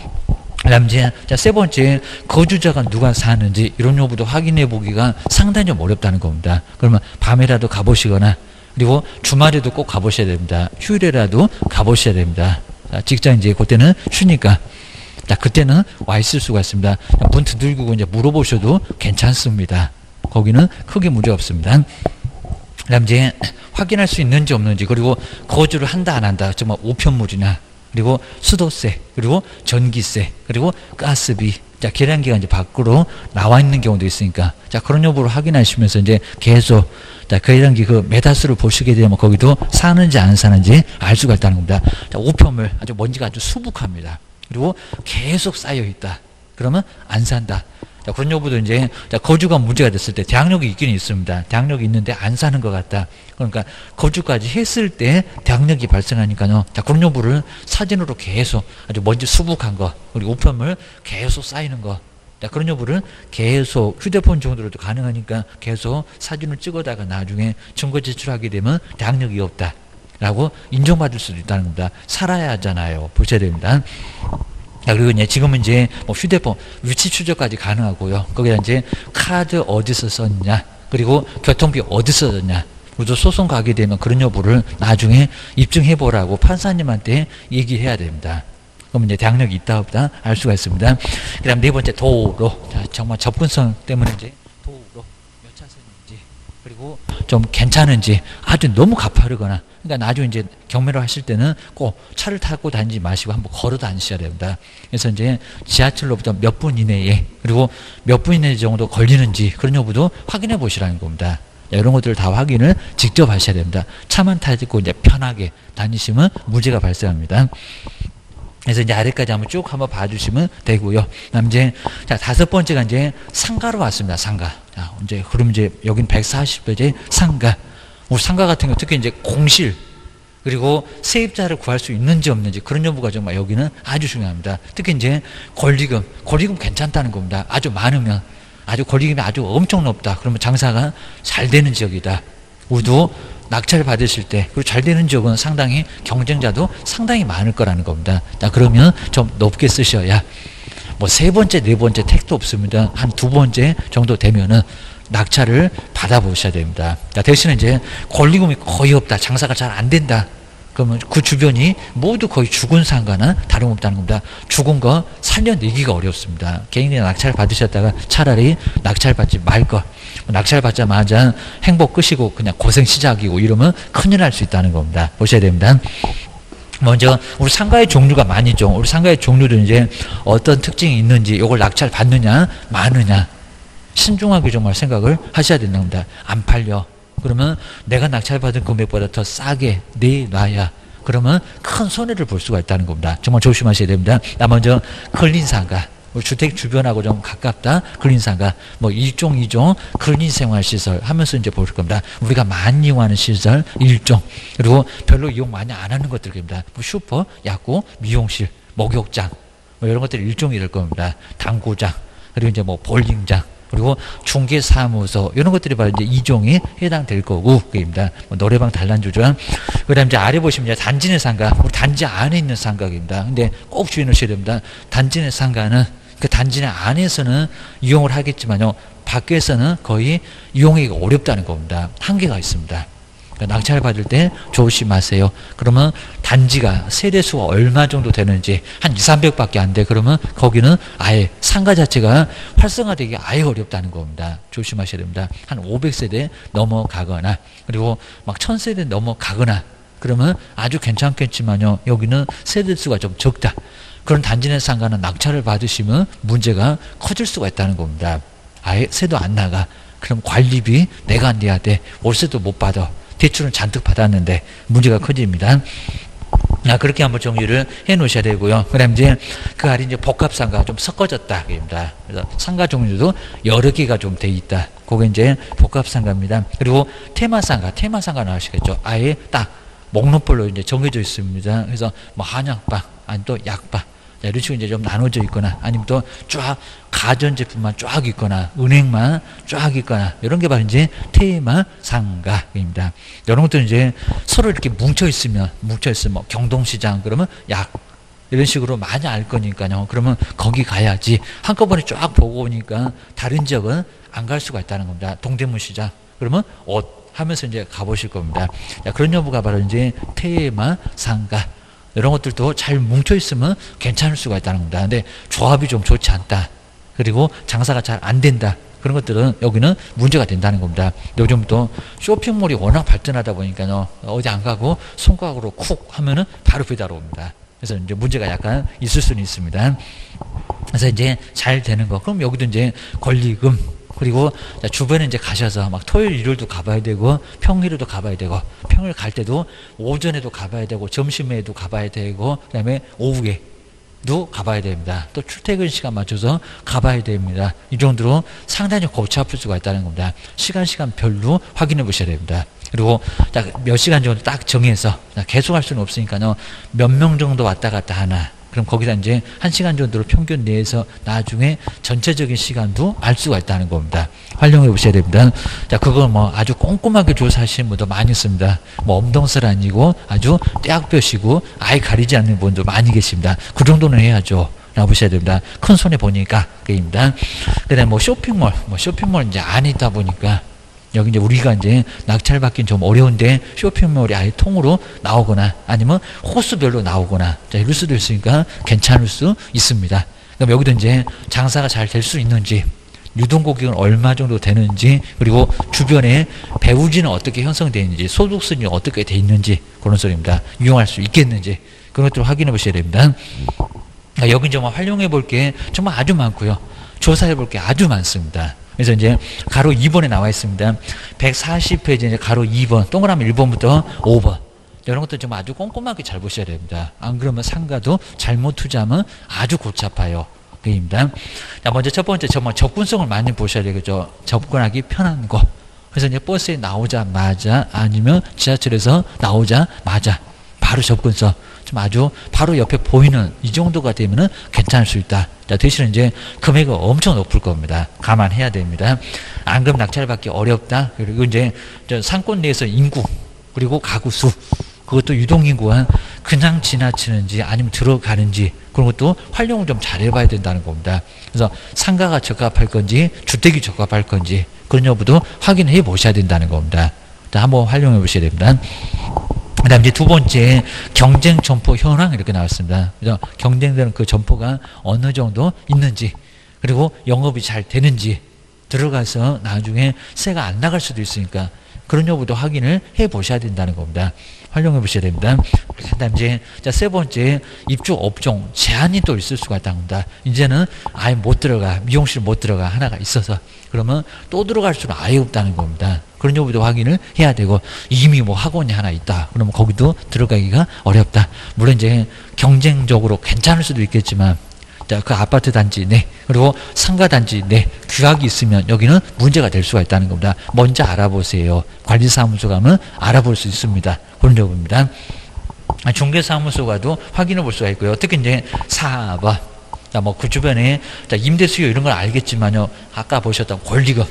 그 다음 이제 세 번째, 거주자가 누가 사는지 이런 여부도 확인해 보기가 상당히 좀 어렵다는 겁니다. 그러면 밤에라도 가보시거나 그리고 주말에도 꼭 가보셔야 됩니다. 휴일에라도 가보셔야 됩니다. 자, 직장 이제 그때는 쉬니까 자, 그때는 와 있을 수가 있습니다. 문 두들기고 이제 물어보셔도 괜찮습니다. 거기는 크게 문제 없습니다. 그 다음 이제 확인할 수 있는지 없는지 그리고 거주를 한다 안 한다 정말 우편물이나 그리고 수도세, 그리고 전기세, 그리고 가스비, 자, 계량기가 이제 밖으로 나와 있는 경우도 있으니까, 자, 그런 여부를 확인하시면서 이제 계속, 자, 계량기 그 메다수를 보시게 되면 거기도 사는지 안 사는지 알 수가 있다는 겁니다. 자, 우편물, 아주 먼지가 아주 수북합니다. 그리고 계속 쌓여 있다. 그러면 안 산다. 자, 그런 여부도 이제, 자, 거주가 문제가 됐을 때 대항력이 있긴 있습니다. 대항력이 있는데 안 사는 것 같다. 그러니까 거주까지 했을 때 대항력이 발생하니까요. 자, 그런 여부를 사진으로 계속 아주 먼지 수북한 거, 그리고 우편물 계속 쌓이는 거. 자, 그런 여부를 계속 휴대폰 정도로도 가능하니까 계속 사진을 찍어다가 나중에 증거 제출하게 되면 대항력이 없다. 라고 인정받을 수도 있다는 겁니다. 살아야 하잖아요. 보셔야 됩니다. 자, 그리고 이제 지금은 이제 뭐 휴대폰 위치 추적까지 가능하고요. 거기다 이제 카드 어디서 썼냐, 그리고 교통비 어디서 썼냐. 우리도 소송 가게 되면 그런 여부를 나중에 입증해 보라고 판사님한테 얘기해야 됩니다. 그러면 이제 대항력이 있다 없다 알 수가 있습니다. 그 다음 네 번째 도로. 자, 정말 접근성 때문에 이제 도로 몇 차선인지, 그리고 좀 괜찮은지, 아주 너무 가파르거나, 그러니까 나중에 이제 경매를 하실 때는 꼭 차를 타고 다니지 마시고 한번 걸어 다니셔야 됩니다. 그래서 이제 지하철로부터 몇 분 이내에, 그리고 몇 분 이내 정도 걸리는지 그런 여부도 확인해 보시라는 겁니다. 이런 것들을 다 확인을 직접 하셔야 됩니다. 차만 타고 이제 편하게 다니시면 문제가 발생합니다. 그래서 이제 아래까지 한번 쭉 한번 봐주시면 되고요. 그다음 이제 자 다섯 번째가 이제 상가로 왔습니다. 상가. 자 이제 그럼 이제 여긴 백사십 페이지 상가. 우리 상가 같은 경우 특히 이제 공실, 그리고 세입자를 구할 수 있는지 없는지 그런 여부가 정말 여기는 아주 중요합니다. 특히 이제 권리금, 권리금 괜찮다는 겁니다. 아주 많으면, 아주 권리금이 아주 엄청 높다. 그러면 장사가 잘 되는 지역이다. 우리도 낙찰 받으실 때, 그리고 잘 되는 지역은 상당히 경쟁자도 상당히 많을 거라는 겁니다. 자, 그러면 좀 높게 쓰셔야, 뭐 세 번째, 네 번째 택도 없습니다. 한 두 번째 정도 되면은 낙찰을 받아보셔야 됩니다. 자, 대신에 이제 권리금이 거의 없다, 장사가 잘 안 된다, 그러면 그 주변이 모두 거의 죽은 상가나 다름없다는 겁니다. 죽은 거 살려내기가 어렵습니다. 개인이 낙찰 받으셨다가 차라리 낙찰 받지 말 것, 낙찰 받자마자 행복 끝이고 그냥 고생 시작이고 이러면 큰일 날 수 있다는 겁니다. 보셔야 됩니다. 먼저 우리 상가의 종류가 많이 있죠. 우리 상가의 종류도 이제 어떤 특징이 있는지, 이걸 낙찰 받느냐 마느냐 신중하게 정말 생각을 하셔야 된답니다. 안 팔려, 그러면 내가 낙찰받은 금액보다 더 싸게 내놔야, 그러면 큰 손해를 볼 수가 있다는 겁니다. 정말 조심하셔야 됩니다. 나 먼저 근린 상가, 주택 주변하고 좀 가깝다 근린 상가, 뭐 일종 이종 근린 생활 시설 하면서 이제 볼 겁니다. 우리가 많이 이용하는 시설 일종, 그리고 별로 이용 많이 안 하는 것들입니다. 뭐 슈퍼, 약국, 미용실, 목욕장, 뭐 이런 것들이 일종이 될 겁니다. 당구장, 그리고 이제 뭐 볼링장, 그리고 중개사무소, 이런 것들이 바로 이제 이종에 해당될 거고, 그입니다. 뭐 노래방 단란주점. 그 다음 이제 아래 보시면 이제 단지 내 상가, 우리 단지 안에 있는 상가입니다. 근데 꼭 주의 놓으셔야 됩니다. 단지 내 상가는 그 단지 내 안에서는 이용을 하겠지만요, 밖에서는 거의 이용하기가 어렵다는 겁니다. 한계가 있습니다. 그러니까 낙찰 받을 때 조심하세요. 그러면 단지가 세대수가 얼마 정도 되는지 한 이삼백 밖에 안 돼. 그러면 거기는 아예 상가 자체가 활성화되기 아예 어렵다는 겁니다. 조심하셔야 됩니다. 한 오백 세대 넘어가거나, 그리고 막 천 세대 넘어가거나 그러면 아주 괜찮겠지만요, 여기는 세대수가 좀 적다. 그런 단지 내 상가는 낙찰을 받으시면 문제가 커질 수가 있다는 겁니다. 아예 세도 안 나가. 그럼 관리비 내가 내야 돼. 월세도 못 받아. 대출은 잔뜩 받았는데 문제가 커집니다. 아, 그렇게 한번 정리를 해 놓으셔야 되고요. 그 다음 이제 그 아래 이제 복합상가 좀 섞어졌다. 입니다. 그래서 상가 종류도 여러 개가 좀 돼 있다. 그게 이제 복합상가입니다. 그리고 테마상가, 테마상가 나오시겠죠. 아예 딱 목록별로 이제 정해져 있습니다. 그래서 뭐 한약방, 아니 또 약방, 이런 식으로 이제 좀 나눠져 있거나, 아니면 또 쫙 가전제품만 쫙 있거나, 은행만 쫙 있거나, 이런 게 바로 이제 테마 상가입니다. 이런 것들은 이제 서로 이렇게 뭉쳐 있으면, 뭉쳐 있으면 뭐 경동시장 그러면 약, 이런 식으로 많이 알 거니까요. 그러면 거기 가야지. 한꺼번에 쫙 보고 오니까 다른 지역은 안 갈 수가 있다는 겁니다. 동대문 시장, 그러면 옷 하면서 이제 가보실 겁니다. 자, 그런 여부가 바로 이제 테마 상가. 이런 것들도 잘 뭉쳐 있으면 괜찮을 수가 있다는 겁니다. 근데 조합이 좀 좋지 않다, 그리고 장사가 잘 안 된다, 그런 것들은 여기는 문제가 된다는 겁니다. 요즘 또 쇼핑몰이 워낙 발전하다 보니까요, 어디 안 가고 손가락으로 쿡 하면은 바로 배달 옵니다. 그래서 이제 문제가 약간 있을 수는 있습니다. 그래서 이제 잘 되는 거, 그럼 여기도 이제 권리금, 그리고 주변에 이제 가셔서 막 토요일, 일요일도 가봐야 되고, 평일에도 가봐야 되고, 평일 갈 때도 오전에도 가봐야 되고, 점심에도 가봐야 되고, 그 다음에 오후에도 가봐야 됩니다. 또 출퇴근 시간 맞춰서 가봐야 됩니다. 이 정도로 상당히 골치 아플 수가 있다는 겁니다. 시간, 시간별로 확인해 보셔야 됩니다. 그리고 딱 몇 시간 정도 딱 정해서, 계속 할 수는 없으니까요, 몇 명 정도 왔다 갔다 하나, 그럼 거기다 이제 한 시간 정도로 평균 내에서 나중에 전체적인 시간도 알 수가 있다는 겁니다. 활용해 보셔야 됩니다. 자, 그걸 뭐 아주 꼼꼼하게 조사하시는 분도 많이 있습니다. 뭐 엄동설 아니고 아주 떼약볕이고 아예 가리지 않는 분도 많이 계십니다. 그 정도는 해야죠. 라고 보셔야 됩니다. 큰 손해 보니까, 그입니다. 그 다음에 뭐 쇼핑몰, 뭐 쇼핑몰 이제 안에 있다 보니까 여기 이제 우리가 이제 낙찰받기는 좀 어려운데 쇼핑몰이 아예 통으로 나오거나 아니면 호수별로 나오거나 자, 이럴 수도 있으니까 괜찮을 수 있습니다. 그럼 여기도 이제 장사가 잘 될 수 있는지, 유동고객은 얼마 정도 되는지, 그리고 주변에 배후지는 어떻게 형성되어 있는지, 소득순이 어떻게 되어 있는지 그런 소리입니다. 이용할 수 있겠는지 그런 것들을 확인해 보셔야 됩니다. 여기 정말 활용해 볼 게 정말 아주 많고요. 조사해 볼 게 아주 많습니다. 그래서 이제 가로 이 번에 나와 있습니다. 백사십 페이지 이제 가로 이 번, 동그라미 일 번부터 오 번. 이런 것들 좀 아주 꼼꼼하게 잘 보셔야 됩니다. 안 그러면 상가도 잘못 투자하면 아주 골치 아파요. 그입니다. 자, 먼저 첫 번째 정말 접근성을 많이 보셔야 되겠죠. 접근하기 편한 거. 그래서 이제 버스에 나오자마자 아니면 지하철에서 나오자마자 바로 접근성. 좀 아주 바로 옆에 보이는 이 정도가 되면은 괜찮을 수 있다. 자, 대신에 이제 금액은 엄청 높을 겁니다. 감안해야 됩니다. 안 그러면 낙찰받기 어렵다. 그리고 이제 저 상권 내에서 인구 그리고 가구 수, 그것도 유동인구가 그냥 지나치는지 아니면 들어가는지 그런 것도 활용을 좀 잘해봐야 된다는 겁니다. 그래서 상가가 적합할 건지 주택이 적합할 건지 그런 여부도 확인해 보셔야 된다는 겁니다. 자, 한번 활용해 보셔야 됩니다. 그 다음 이제 두 번째 경쟁 점포 현황 이렇게 나왔습니다. 그래서 경쟁되는 그 점포가 어느 정도 있는지, 그리고 영업이 잘 되는지, 들어가서 나중에 세가 안 나갈 수도 있으니까 그런 여부도 확인을 해 보셔야 된다는 겁니다. 활용해 보셔야 됩니다. 그 다음 이제 세 번째 입주 업종 제한이 또 있을 수가 있다는 겁니다. 이제는 아예 못 들어가, 미용실 못 들어가 하나가 있어서 그러면 또 들어갈 수는 아예 없다는 겁니다. 그런 여부도 확인을 해야 되고, 이미 뭐 학원이 하나 있다 그러면 거기도 들어가기가 어렵다. 물론 이제 경쟁적으로 괜찮을 수도 있겠지만 자, 그 아파트 단지 내 그리고 상가 단지 내 규약이 있으면 여기는 문제가 될 수가 있다는 겁니다. 먼저 알아보세요. 관리사무소 가면 알아볼 수 있습니다. 그런 점입니다. 중개사무소 가도 확인해 볼 수가 있고요. 특히 이제 사 번, 뭐 그 주변에 임대 수요 이런 걸 알겠지만요. 아까 보셨던 권리금,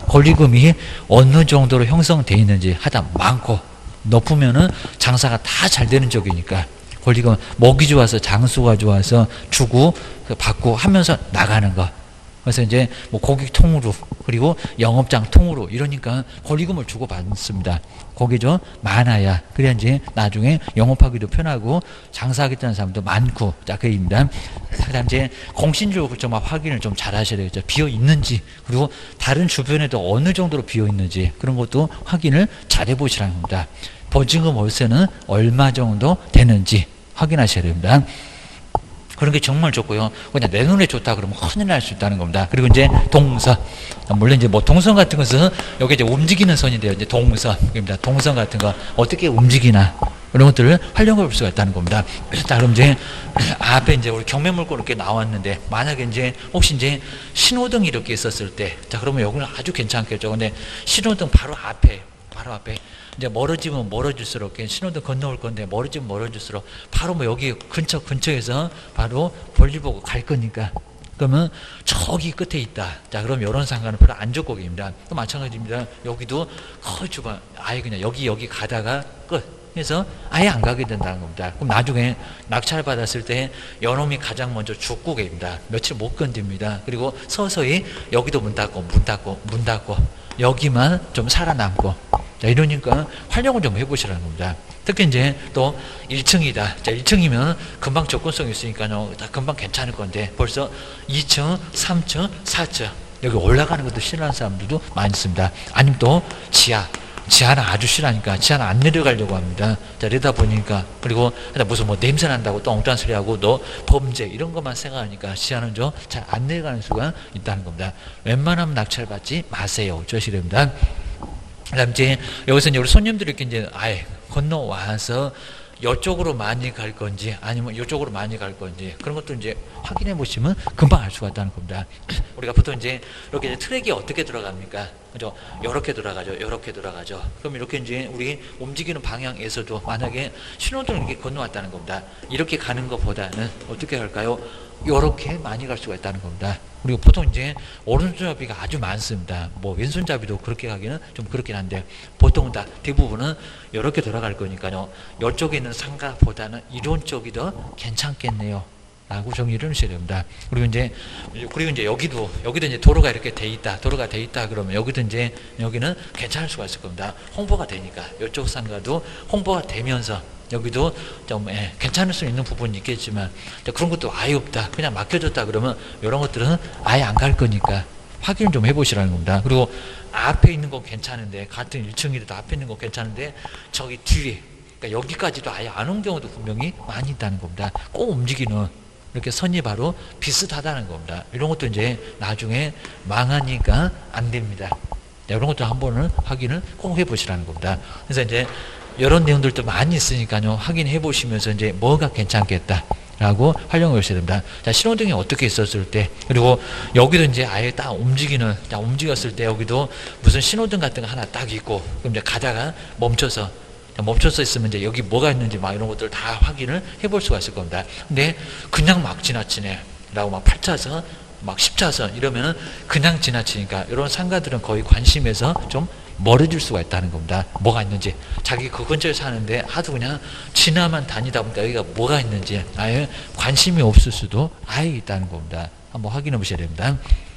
권리금이 어느 정도로 형성되어 있는지 하다 많고 높으면은 장사가 다 잘 되는 쪽이니까. 권리금 먹이 좋아서 장수가 좋아서 주고 받고 하면서 나가는 거. 그래서 이제 뭐 고객 통으로 그리고 영업장 통으로 이러니까 권리금을 주고 받습니다. 거기 좀 많아야 그래야 이제 나중에 영업하기도 편하고 장사하겠다는 사람도 많고. 자, 그입니다. 그다음 이제 공신적으로 좀 확인을 좀 잘 하셔야 되겠죠. 비어 있는지 그리고 다른 주변에도 어느 정도로 비어 있는지 그런 것도 확인을 잘 해보시라는 겁니다. 보증금 월세는 얼마 정도 되는지 확인하셔야 됩니다. 그런 게 정말 좋고요. 그냥 내 눈에 좋다 그러면 큰일 날 수 있다는 겁니다. 그리고 이제 동선. 물론 이제 뭐 동선 같은 것은 여기 이제 움직이는 선인데요. 이제 동선입니다. 동선 같은 거 어떻게 움직이나 이런 것들을 활용해 볼 수가 있다는 겁니다. 자, 그럼 이제 앞에 이제 우리 경매물건 이렇게 나왔는데 만약에 이제 혹시 이제 신호등이 이렇게 있었을 때, 자, 그러면 여기는 아주 괜찮겠죠. 근데 신호등 바로 앞에, 바로 앞에 이제 멀어지면 멀어질수록 신호등 건너올 건데 멀어지면 멀어질수록 바로 뭐 여기 근처 근처에서 바로 볼일 보고 갈 거니까 그러면 저기 끝에 있다. 자, 그럼 이런 상가는 별로 안 좋고 입니다. 또 마찬가지입니다. 여기도 거의 주반 아예 그냥 여기 여기 가다가 끝 해서 아예 안 가게 된다는 겁니다. 그럼 나중에 낙찰 받았을 때 여놈이 가장 먼저 죽고 계십니다. 며칠 못 견딥니다. 그리고 서서히 여기도 문 닫고 문 닫고 문 닫고 여기만 좀 살아남고. 자, 이러니까 활용을 좀 해보시라는 겁니다. 특히 이제 또 일 층이다. 자, 일 층이면 금방 접근성이 있으니까요. 다 금방 괜찮을 건데 벌써 이 층, 삼 층, 사 층 여기 올라가는 것도 싫어하는 사람들도 많이 있습니다. 아니면 또 지하. 지하는 아주 싫어하니까 지하는 안 내려가려고 합니다. 자, 이러다 보니까 그리고 무슨 뭐 냄새 난다고 또 엉뚱한 소리 하고 너 범죄 이런 것만 생각하니까 지하는 좀 잘 안 내려가는 수가 있다는 겁니다. 웬만하면 낙찰 받지 마세요. 조심됩니다. 그다음 이제 여기서 이제 우리 손님들이 이렇게 이제 아예 건너와서 이쪽으로 많이 갈 건지 아니면 이쪽으로 많이 갈 건지 그런 것도 이제 확인해 보시면 금방 알 수가 있다는 겁니다. 우리가 보통 이제 이렇게 이제 트랙이 어떻게 들어갑니까? 그죠? 이렇게 돌아가죠. 이렇게 돌아가죠. 그럼 이렇게 이제 우리 움직이는 방향에서도 만약에 신호등을 이렇게 건너왔다는 겁니다. 이렇게 가는 것보다는 어떻게 할까요? 이렇게 많이 갈 수가 있다는 겁니다. 그리고 보통 이제 오른손잡이가 아주 많습니다. 뭐 왼손잡이도 그렇게 가기는 좀 그렇긴 한데 보통은 다 대부분은 이렇게 돌아갈 거니까요. 이쪽에 있는 상가보다는 이런 쪽이 더 괜찮겠네요. 라고 정리를 하셔야 됩니다. 그리고 이제, 그리고 이제 여기도, 여기도 이제 도로가 이렇게 돼 있다, 도로가 돼 있다 그러면 여기도 이제, 여기는 괜찮을 수가 있을 겁니다. 홍보가 되니까. 이쪽 상가도 홍보가 되면서 여기도 좀, 예, 괜찮을 수 있는 부분이 있겠지만, 그런 것도 아예 없다. 그냥 막혀졌다 그러면 이런 것들은 아예 안 갈 거니까 확인을 좀 해보시라는 겁니다. 그리고 앞에 있는 건 괜찮은데, 같은 일 층이라도 앞에 있는 건 괜찮은데, 저기 뒤에, 그러니까 여기까지도 아예 안 온 경우도 분명히 많이 있다는 겁니다. 꼭 움직이는, 이렇게 선이 바로 비슷하다는 겁니다. 이런 것도 이제 나중에 망하니까 안 됩니다. 이런 것도 한 번은 확인을 꼭 해보시라는 겁니다. 그래서 이제 이런 내용들도 많이 있으니까요. 확인해 보시면서 이제 뭐가 괜찮겠다 라고 활용을 하셔야 됩니다. 자, 신호등이 어떻게 있었을 때, 그리고 여기도 이제 아예 딱 움직이는, 딱 움직였을 때 여기도 무슨 신호등 같은 거 하나 딱 있고, 그럼 이제 가다가 멈춰서, 멈춰서 있으면 이제 여기 뭐가 있는지 막 이런 것들 다 확인을 해볼 수가 있을 겁니다. 근데 그냥 막 지나치네 라고 막 팔 차선, 막 십 차선 이러면은 그냥 지나치니까 이런 상가들은 거의 관심에서 좀 멀어질 수가 있다는 겁니다. 뭐가 있는지. 자기 그 근처에 사는데 하도 그냥 지나만 다니다 보니까 여기가 뭐가 있는지 아예 관심이 없을 수도 아예 있다는 겁니다. 한번 확인해 보셔야 됩니다.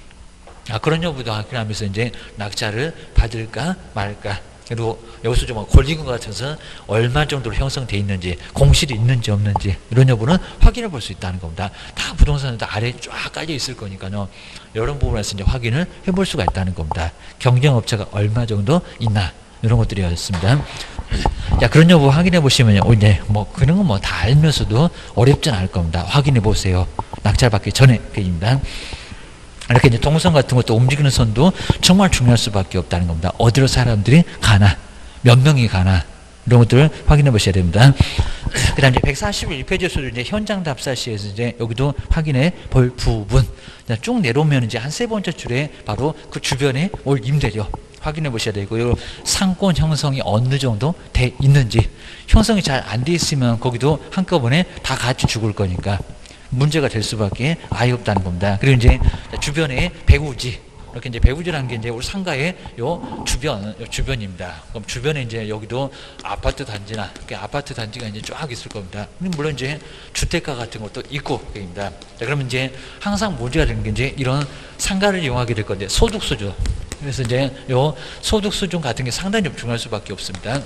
아, 그런 여부도 확인하면서 이제 낙찰을 받을까 말까. 그리고 여기서 좀 권리금 같아서 얼마 정도로 형성되어 있는지, 공실이 있는지 없는지 이런 여부는 확인해 볼 수 있다는 겁니다. 다 부동산도 아래에 쫙 깔려 있을 거니까요. 이런 부분에서 이제 확인을 해볼 수가 있다는 겁니다. 경쟁업체가 얼마 정도 있나 이런 것들이었습니다. 자, 그런 여부 확인해 보시면요. 이제 뭐 그런 건 뭐 다 알면서도 어렵진 않을 겁니다. 확인해 보세요. 낙찰 받기 전에 그입니다. 이렇게 이제 동선 같은 것도 움직이는 선도 정말 중요할 수밖에 없다는 겁니다. 어디로 사람들이 가나, 몇 명이 가나, 이런 것들을 확인해 보셔야 됩니다. 그 다음 이제 백사십일 페이지에서도 이제 현장 답사 시에서 이제 여기도 확인해 볼 부분. 쭉 내려오면 이제 한 세 번째 줄에 바로 그 주변에 올 임대료 확인해 보셔야 되고요. 상권 형성이 어느 정도 돼 있는지, 형성이 잘 안 돼 있으면 거기도 한꺼번에 다 같이 죽을 거니까 문제가 될 수밖에 아예 없다는 겁니다. 그리고 이제 주변에 배후지, 이렇게 이제 배후지라는 게 이제 우리 상가의 요 주변, 요 주변입니다. 그럼 주변에 이제 여기도 아파트 단지나 이렇게 아파트 단지가 이제 쫙 있을 겁니다. 물론 이제 주택가 같은 것도 있고, 그입니다. 자, 그러면 이제 항상 문제가 되는 게 이제 이런 상가를 이용하게 될 건데 소득 수준. 그래서 이제 요 소득 수준 같은 게 상당히 좀 중요할 수밖에 없습니다.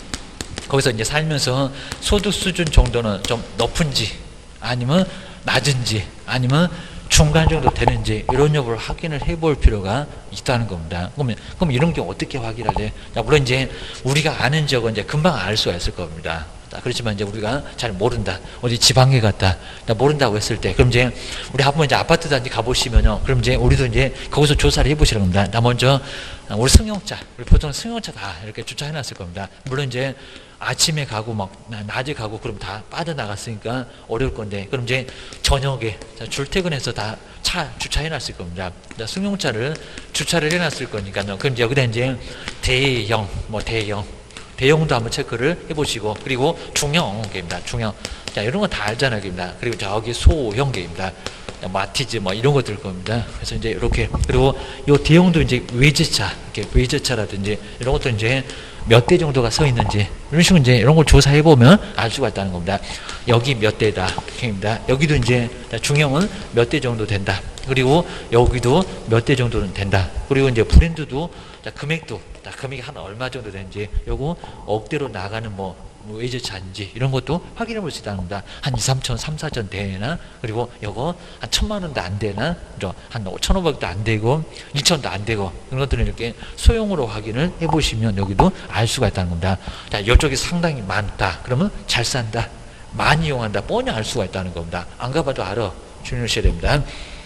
거기서 이제 살면서 소득 수준 정도는 좀 높은지, 아니면 낮은지, 아니면 중간 정도 되는지 이런 여부를 확인을 해볼 필요가 있다는 겁니다. 그러면 그럼 이런 게 어떻게 확인하래? 자, 물론 이제 우리가 아는 지역은 이제 금방 알 수가 있을 겁니다. 자, 그렇지만 이제 우리가 잘 모른다, 어디 지방에 갔다, 모른다고 했을 때, 그럼 이제 우리 한번 이제 아파트 단지 가보시면요, 그럼 이제 우리도 이제 거기서 조사를 해보시라는 겁니다. 나 먼저 우리 승용차, 우리 보통 승용차 다 이렇게 주차해놨을 겁니다. 물론 이제 아침에 가고 막 낮에 가고 그럼 다 빠져나갔으니까 어려울 건데, 그럼 이제 저녁에 출퇴근해서 다 차 주차해놨을 겁니다. 승용차를 주차를 해놨을 거니까요. 그럼 여기다 이제 대형, 뭐 대형, 대형도 한번 체크를 해보시고, 그리고 중형계입니다. 중형. 자, 이런 거 다 알잖아요. 입니다. 그리고 저기 소형계입니다. 마티즈 뭐 이런 것들 겁니다. 그래서 이제 이렇게, 그리고 요 대형도 이제 외제차, 이렇게 외제차라든지 이런 것도 이제 몇 대 정도가 서 있는지 이런 식으로 이제 이런 걸 조사해 보면 알 수가 있다는 겁니다. 여기 몇 대다, 입니다. 여기도 이제 중형은 몇 대 정도 된다. 그리고 여기도 몇 대 정도는 된다. 그리고 이제 브랜드도 자, 금액도 자, 금액이 한 얼마 정도 되는지, 요거 억대로 나가는 뭐 외제차인지 이런 것도 확인해 볼 수 있다는 겁니다. 한 이, 삼천, 삼, 사천 되나, 그리고 요거 한 천만 원도 안 되나, 한 천오백도 안 되고 이천도 안 되고, 그런 것들은 이렇게 소형으로 확인을 해 보시면 여기도 알 수가 있다는 겁니다. 자, 이쪽이 상당히 많다. 그러면 잘 산다, 많이 이용한다, 뻔히 알 수가 있다는 겁니다. 안 가봐도 알아. 주의하셔야 됩니다.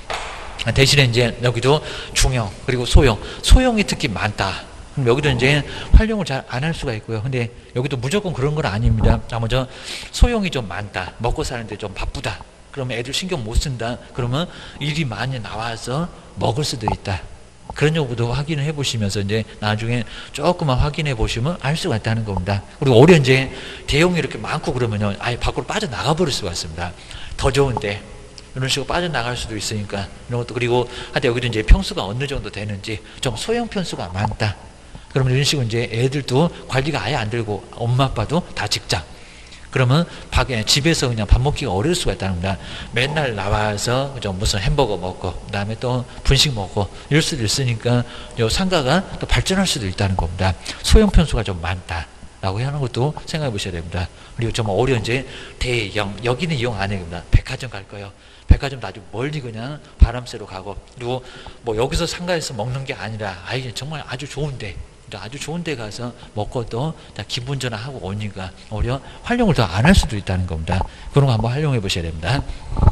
대신에 이제 여기도 중형, 그리고 소형, 소형이 특히 많다. 그럼 여기도 이제 활용을 잘 안 할 수가 있고요. 근데 여기도 무조건 그런 건 아닙니다. 먼저 소형이 좀 많다, 먹고 사는데 좀 바쁘다, 그러면 애들 신경 못 쓴다, 그러면 일이 많이 나와서 먹을 수도 있다. 그런 여부도 확인을 해 보시면서 이제 나중에 조금만 확인해 보시면 알 수가 있다는 겁니다. 그리고 오히려 이제 대형이 이렇게 많고 그러면요, 아예 밖으로 빠져나가 버릴 수가 있습니다. 더 좋은데 이런 식으로 빠져나갈 수도 있으니까 이런 것도. 그리고 하여튼 여기도 이제 평수가 어느 정도 되는지, 좀 소형 평수가 많다. 그러면 이런 식으로 이제 애들도 관리가 아예 안 되고 엄마 아빠도 다 직장, 그러면 밖에 집에서 그냥 밥 먹기가 어려울 수가 있다는 겁니다. 맨날 나와서 좀 무슨 햄버거 먹고 그다음에 또 분식 먹고 이럴 수도 있으니까 요 상가가 또 발전할 수도 있다는 겁니다. 소형 편수가 좀 많다. 라고 하는 것도 생각해 보셔야 됩니다. 그리고 정말 어려운 이제 대형, 여기는 이용 안 해요. 백화점 갈 거예요. 백화점도 아주 멀리 그냥 바람 쐬러 가고, 그리고 뭐 여기서 상가에서 먹는 게 아니라 아이 정말 아주 좋은데, 아주 좋은데 가서 먹고 또 기분 전환하고 오니까 오히려 활용을 더 안 할 수도 있다는 겁니다. 그런 거 한번 활용해 보셔야 됩니다.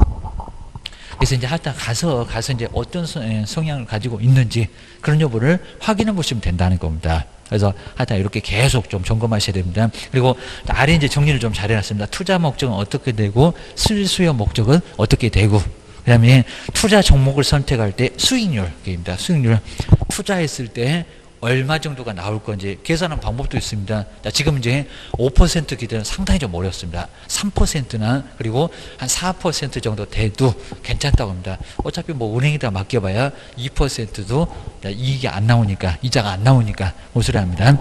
그래서 이제 하여튼 가서 가서 이제 어떤 성향을 가지고 있는지 그런 여부를 확인해 보시면 된다는 겁니다. 그래서 하여튼 이렇게 계속 좀 점검하셔야 됩니다. 그리고 아래 이제 정리를 좀 잘 해놨습니다. 투자 목적은 어떻게 되고 수익 목적은 어떻게 되고, 그 다음에 투자 종목을 선택할 때 수익률입니다. 수익률. 투자했을 때 얼마 정도가 나올 건지 계산하는 방법도 있습니다. 자, 지금 이제 오 퍼센트 기대는 상당히 좀 어렵습니다. 삼 퍼센트나 그리고 한 사 퍼센트 정도 돼도 괜찮다고 합니다. 어차피 뭐 은행에다 맡겨봐야 이 퍼센트도 이익이 안 나오니까, 이자가 안 나오니까 모수를 합니다.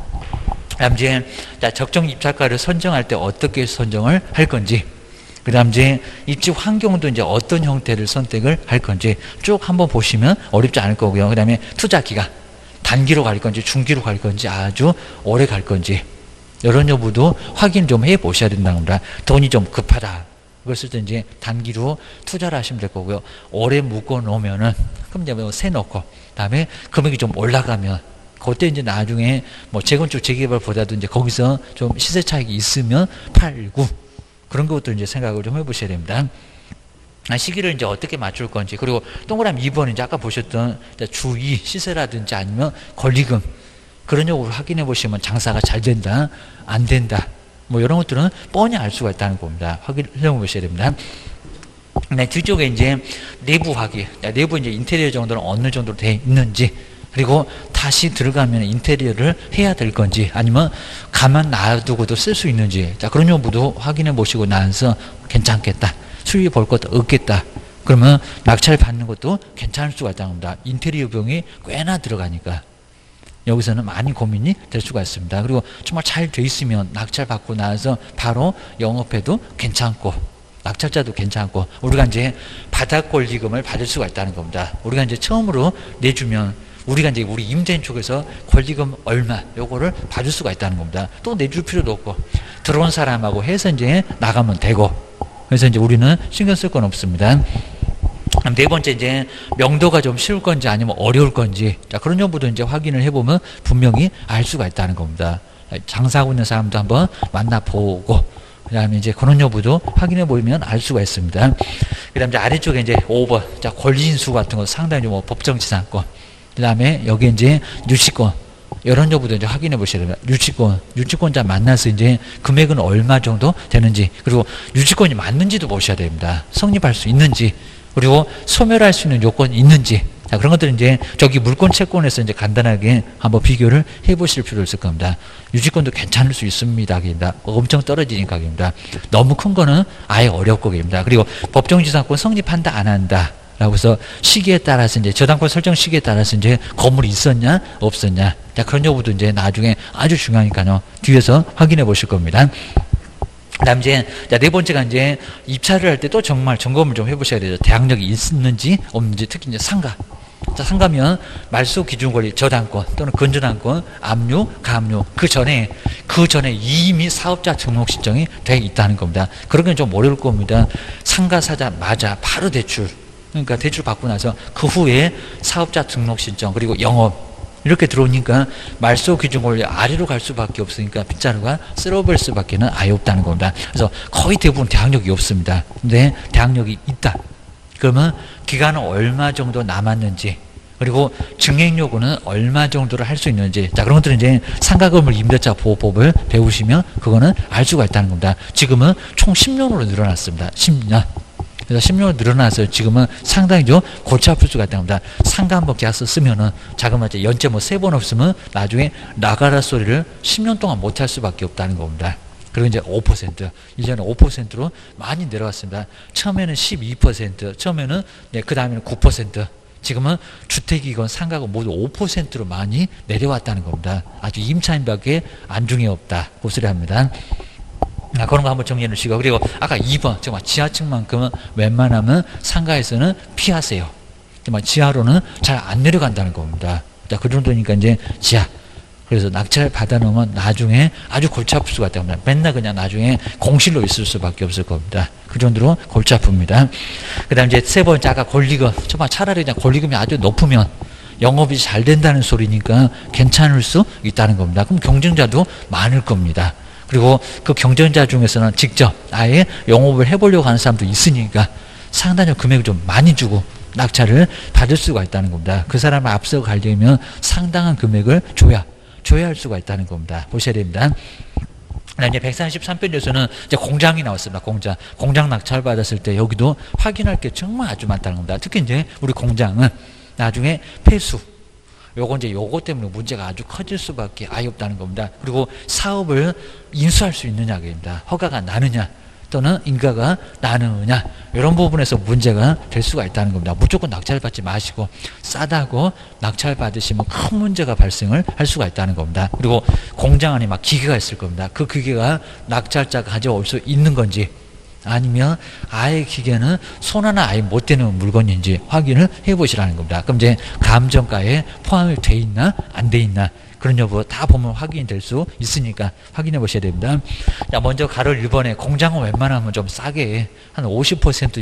다음 이제 적정 입찰가를 선정할 때 어떻게 선정을 할 건지, 그 다음 이제 입지 환경도 이제 어떤 형태를 선택을 할 건지 쭉 한번 보시면 어렵지 않을 거고요. 그 다음에 투자 기간, 단기로 갈 건지 중기로 갈 건지 아주 오래 갈 건지 이런 여부도 확인 좀 해 보셔야 된다는 겁니다. 돈이 좀 급하다 그랬을 때 이제 단기로 투자를 하시면 될 거고요. 오래 묶어 놓으면은 그럼 이제 뭐 세 놓고 그다음에 금액이 좀 올라가면 그때 이제 나중에 뭐 재건축 재개발보다도 이제 거기서 좀 시세 차익이 있으면 팔고, 그런 것도 이제 생각을 좀 해보셔야 됩니다. 시기를 이제 어떻게 맞출 건지, 그리고 동그라미 이 번은 이제 아까 보셨던 주의 시세라든지 아니면 권리금 그런 요구를 확인해 보시면 장사가 잘 된다 안 된다 뭐 이런 것들은 뻔히 알 수가 있다는 겁니다. 확인해 보셔야 됩니다. 네, 뒤쪽에 이제 내부 확인, 내부 이제 인테리어 정도는 어느 정도 돼 있는지, 그리고 다시 들어가면 인테리어를 해야 될 건지 아니면 가만 놔두고도 쓸 수 있는지, 자 그런 요구도 확인해 보시고 나서 괜찮겠다, 수익 볼 것도 없겠다, 그러면 낙찰 받는 것도 괜찮을 수가 있다는 겁니다. 인테리어 비용이 꽤나 들어가니까 여기서는 많이 고민이 될 수가 있습니다. 그리고 정말 잘 돼 있으면 낙찰 받고 나서 바로 영업해도 괜찮고 낙찰자도 괜찮고, 우리가 이제 바닥 권리금을 받을 수가 있다는 겁니다. 우리가 이제 처음으로 내주면 우리가 이제 우리 임대인 쪽에서 권리금 얼마 요거를 받을 수가 있다는 겁니다. 또 내줄 필요도 없고 들어온 사람하고 해서 이제 나가면 되고, 그래서 이제 우리는 신경 쓸 건 없습니다. 네 번째 이제 명도가 좀 쉬울 건지 아니면 어려울 건지, 자 그런 정보도 이제 확인을 해보면 분명히 알 수가 있다는 겁니다. 장사하고 있는 사람도 한번 만나보고, 그 다음에 이제 그런 여부도 확인해 보면 알 수가 있습니다. 그 다음에 이제 아래쪽에 이제 오 번, 자 권리인수 같은 거 상당히 뭐 법정지상권, 그 다음에 여기 이제 유치권, 이런 여부도 이제 확인해 보셔야 됩니다. 유치권, 유치권자 만나서 이제 금액은 얼마 정도 되는지, 그리고 유치권이 맞는지도 보셔야 됩니다. 성립할 수 있는지, 그리고 소멸할 수 있는 요건이 있는지, 자 그런 것들은 이제 저기 물권 채권에서 이제 간단하게 한번 비교를 해 보실 필요 있을 겁니다. 유치권도 괜찮을 수 있습니다. 엄청 떨어지니까 입니다. 너무 큰 거는 아예 어렵고 입니다. 그리고 법정지상권 성립한다 안 한다 라고 해서 시기에 따라서 이제 저당권 설정 시기에 따라서 이제 건물이 있었냐 없었냐, 자 그런 여부도 이제 나중에 아주 중요하니까요. 뒤에서 확인해 보실 겁니다. 그다음 이제 네 번째가 이제 입찰을 할 때 또 정말 점검을 좀 해보셔야 되죠. 대항력이 있는지 없는지, 특히 이제 상가. 자 상가면 말소 기준 권리 저당권 또는 근저당권, 압류, 가압류, 그 전에 그 전에 이미 사업자 등록 신청이 돼 있다는 겁니다. 그런 게 좀 어려울 겁니다. 상가 사자마자 바로 대출, 그러니까 대출 받고 나서 그 후에 사업자 등록 신청 그리고 영업 이렇게 들어오니까 말소 기준 권리 아래로 갈 수밖에 없으니까 빗자루가 쓸어버릴 수밖에는 아예 없다는 겁니다. 그래서 거의 대부분 대항력이 없습니다. 근데 대항력이 있다. 그러면 기간은 얼마 정도 남았는지, 그리고 증액 요구는 얼마 정도를 할 수 있는지, 자 그런 것들은 이제 상가건물 임대차 보호법을 배우시면 그거는 알 수가 있다는 겁니다. 지금은 총 십 년으로 늘어났습니다. 십 년. 그래서 십 년으로 늘어나서 지금은 상당히 좀 골치 아플 수가 있다는 겁니다. 상가 한번 계약서 쓰면은 자그마치 연체 뭐 세 번 없으면 나중에 나가라 소리를 십 년 동안 못 할 수밖에 없다는 겁니다. 그리고 이제 오 퍼센트, 이제는 오 퍼센트로 많이 내려왔습니다. 처음에는 십이 퍼센트, 처음에는 네, 그 다음에는 구 퍼센트, 지금은 주택이건 상가건 모두 오 퍼센트로 많이 내려왔다는 겁니다. 아주 임차인밖에 안중에 없다, 고소리 합니다. 아, 그런 거 한번 정리해 놓으시고, 그리고 아까 이 번 정말 지하층만큼은 웬만하면 상가에서는 피하세요. 정말 지하로는 잘 안 내려간다는 겁니다. 자, 그 정도니까 이제 지하. 그래서 낙찰 받아놓으면 나중에 아주 골치 아플 수가 있답니다. 맨날 그냥 나중에 공실로 있을 수밖에 없을 겁니다. 그 정도로 골치 아픕니다. 그 다음 이제 세 번째, 아까 권리금. 정말 차라리 그냥 권리금이 아주 높으면 영업이 잘 된다는 소리니까 괜찮을 수 있다는 겁니다. 그럼 경쟁자도 많을 겁니다. 그리고 그 경쟁자 중에서는 직접 아예 영업을 해보려고 하는 사람도 있으니까 상당히 금액을 좀 많이 주고 낙찰을 받을 수가 있다는 겁니다. 그 사람을 앞서 가려면 상당한 금액을 줘야 줘야 할 수가 있다는 겁니다. 보셔야 됩니다. 이제 백삼십삼 페이지에서는 이제 공장이 나왔습니다. 공장. 공장 낙찰 받았을 때 여기도 확인할 게 정말 아주 많다는 겁니다. 특히 이제 우리 공장은 나중에 폐수. 요거 이제 요거 때문에 문제가 아주 커질 수밖에 아예 없다는 겁니다. 그리고 사업을 인수할 수 있느냐입니다. 허가가 나느냐 또는 인가가 나느냐 이런 부분에서 문제가 될 수가 있다는 겁니다. 무조건 낙찰 받지 마시고 싸다고 낙찰 받으시면 큰 문제가 발생을 할 수가 있다는 겁니다. 그리고 공장 안에 막 기계가 있을 겁니다. 그 기계가 낙찰자가 가져올 수 있는 건지 아니면 아예 기계는 손 하나 아예 못 대는 물건인지 확인을 해보시라는 겁니다. 그럼 이제 감정가에 포함이 돼 있나 안 돼 있나 그런 여부 다 보면 확인이 될 수 있으니까 확인해 보셔야 됩니다. 자, 먼저 가로 일 번에 공장은 웬만하면 좀 싸게 한 오십 퍼센트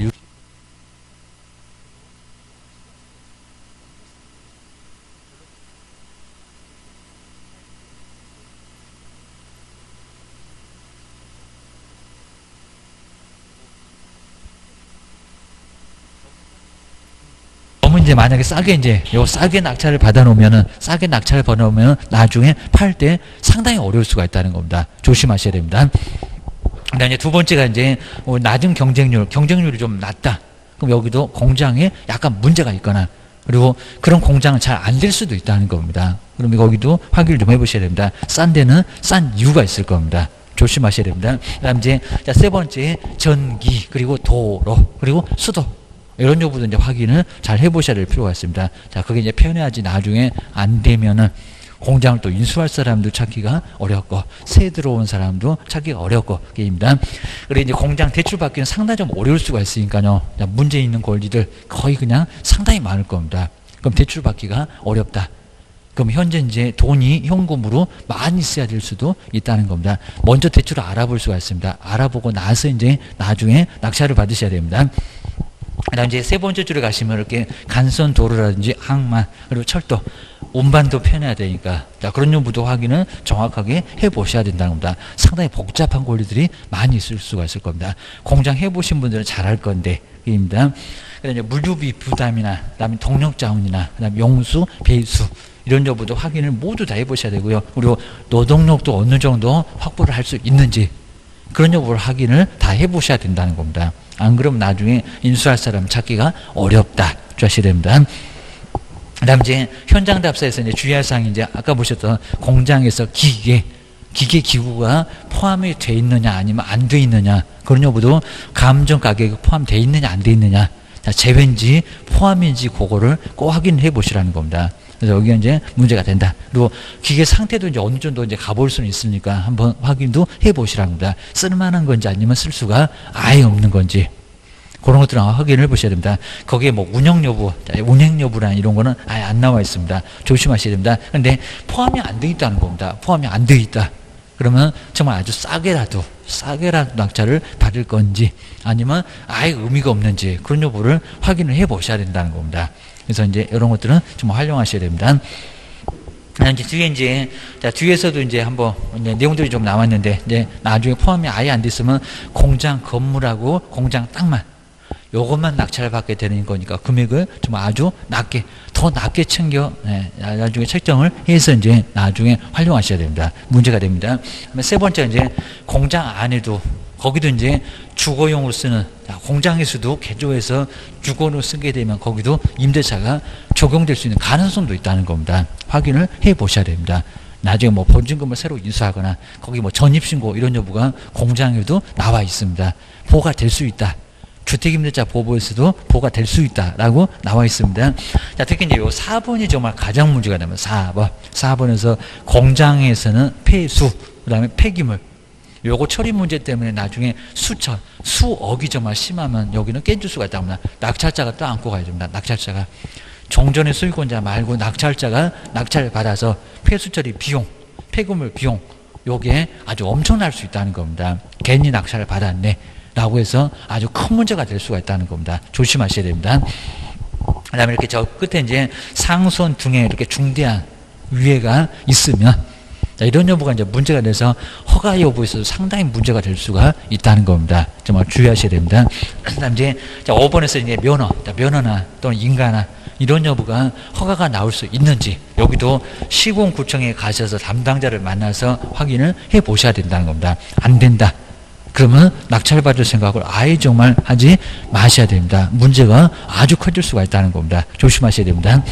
이제 만약에 싸게 이제 요 싸게 낙찰을 받아놓으면은 싸게 낙찰을 받아놓으면 나중에 팔 때 상당히 어려울 수가 있다는 겁니다. 조심하셔야 됩니다. 그다음에 이제 두 번째가 이제 낮은 경쟁률, 경쟁률이 좀 낮다. 그럼 여기도 공장에 약간 문제가 있거나 그리고 그런 공장은 잘 안 될 수도 있다는 겁니다. 그럼 거기도 확인을 좀 해보셔야 됩니다. 싼 데는 싼 이유가 있을 겁니다. 조심하셔야 됩니다. 그다음 이제 자, 세 번째 전기 그리고 도로 그리고 수도. 이런 여부도 이제 확인을 잘 해보셔야 될 필요가 있습니다. 자, 그게 이제 편해야지 나중에 안 되면은 공장을 또 인수할 사람도 찾기가 어렵고, 새 들어온 사람도 찾기가 어렵고, 게입니다. 그리고 이제 공장 대출 받기는 상당히 좀 어려울 수가 있으니까요. 자, 문제 있는 권리들 거의 그냥 상당히 많을 겁니다. 그럼 대출 받기가 어렵다. 그럼 현재 이제 돈이 현금으로 많이 써야 될 수도 있다는 겁니다. 먼저 대출을 알아볼 수가 있습니다. 알아보고 나서 이제 나중에 낙찰을 받으셔야 됩니다. 그다음 이제 세 번째 줄에 가시면 이렇게 간선 도로라든지 항만 그리고 철도 운반도 편해야 되니까 자, 그런 여부도 확인을 정확하게 해보셔야 된다는 겁니다. 상당히 복잡한 권리들이 많이 있을 수가 있을 겁니다. 공장 해보신 분들은 잘 알 건데 입니다. 그다음 이제 물류비 부담이나 그다음에 동력 자원이나 그다음 용수 배수 이런 여부도 확인을 모두 다 해보셔야 되고요. 그리고 노동력도 어느 정도 확보를 할 수 있는지 그런 여부를 확인을 다 해보셔야 된다는 겁니다. 안 그러면 나중에 인수할 사람 찾기가 어렵다. 주셔야 됩니다. 그 다음 이제 현장 답사에서 이제 주의할 사항이 이제 아까 보셨던 공장에서 기계, 기계 기구가 포함이 돼 있느냐 아니면 안 돼 있느냐 그런 여부도 감정 가격이 포함되어 있느냐 안 돼 있느냐 자, 제외인지 포함인지 그거를 꼭 확인해 보시라는 겁니다. 그래서 여기가 이제 문제가 된다. 그리고 기계 상태도 이제 어느 정도 이제 가볼 수는 있으니까 한번 확인도 해 보시라는 겁니다. 쓸만한 건지 아니면 쓸 수가 아예 없는 건지. 그런 것들은 확인을 해 보셔야 됩니다. 거기에 뭐 운영 여부, 운행 여부나 이런 거는 아예 안 나와 있습니다. 조심하셔야 됩니다. 근데 포함이 안 돼 있다는 겁니다. 포함이 안 돼 있다. 그러면 정말 아주 싸게라도, 싸게라도 낙찰을 받을 건지 아니면 아예 의미가 없는지 그런 여부를 확인을 해 보셔야 된다는 겁니다. 그래서 이제 이런 것들은 좀 활용하셔야 됩니다. 이제 뒤에 이제, 자, 뒤에서도 이제 한번 이제 내용들이 좀 나왔는데, 이제 나중에 포함이 아예 안 됐으면 공장 건물하고 공장 땅만, 요것만 낙찰을 받게 되는 거니까 금액을 좀 아주 낮게, 더 낮게 챙겨, 네, 나중에 책정을 해서 이제 나중에 활용하셔야 됩니다. 문제가 됩니다. 세 번째 이제 공장 안에도 거기도 이제 주거용으로 쓰는 공장에서도 개조해서 주거로 쓰게 되면 거기도 임대차가 적용될 수 있는 가능성도 있다는 겁니다. 확인을 해 보셔야 됩니다. 나중에 뭐 본진금을 새로 인수하거나 거기 뭐 전입신고 이런 여부가 공장에도 나와 있습니다. 보호가 될 수 있다. 주택임대차 보호에서도 보호가 될 수 있다라고 나와 있습니다. 자, 특히 이제 요 사 번이 정말 가장 문제가 되면 사 번. 사 번에서 공장에서는 폐수, 그 다음에 폐기물 요거 처리 문제 때문에 나중에 수천, 수억이 정말 심하면 여기는 깨질 수가 있답니다. 낙찰자가 또 안고 가야 됩니다. 낙찰자가. 종전의 소유권자 말고 낙찰자가 낙찰을 받아서 폐수처리 비용, 폐구물 비용, 요게 아주 엄청날 수 있다는 겁니다. 괜히 낙찰을 받았네 라고 해서 아주 큰 문제가 될 수가 있다는 겁니다. 조심하셔야 됩니다. 그 다음에 이렇게 저 끝에 이제 상수원 등에 이렇게 중대한 위해가 있으면 이런 여부가 이제 문제가 돼서 허가 여부에 있어서 상당히 문제가 될 수가 있다는 겁니다. 정말 주의하셔야 됩니다. 그 다음 이제 오 번에서 이제 면허, 면허나 또는 인가나 이런 여부가 허가가 나올 수 있는지 여기도 시공구청에 가셔서 담당자를 만나서 확인을 해 보셔야 된다는 겁니다. 안 된다. 그러면 낙찰받을 생각을 아예 정말 하지 마셔야 됩니다. 문제가 아주 커질 수가 있다는 겁니다. 조심하셔야 됩니다.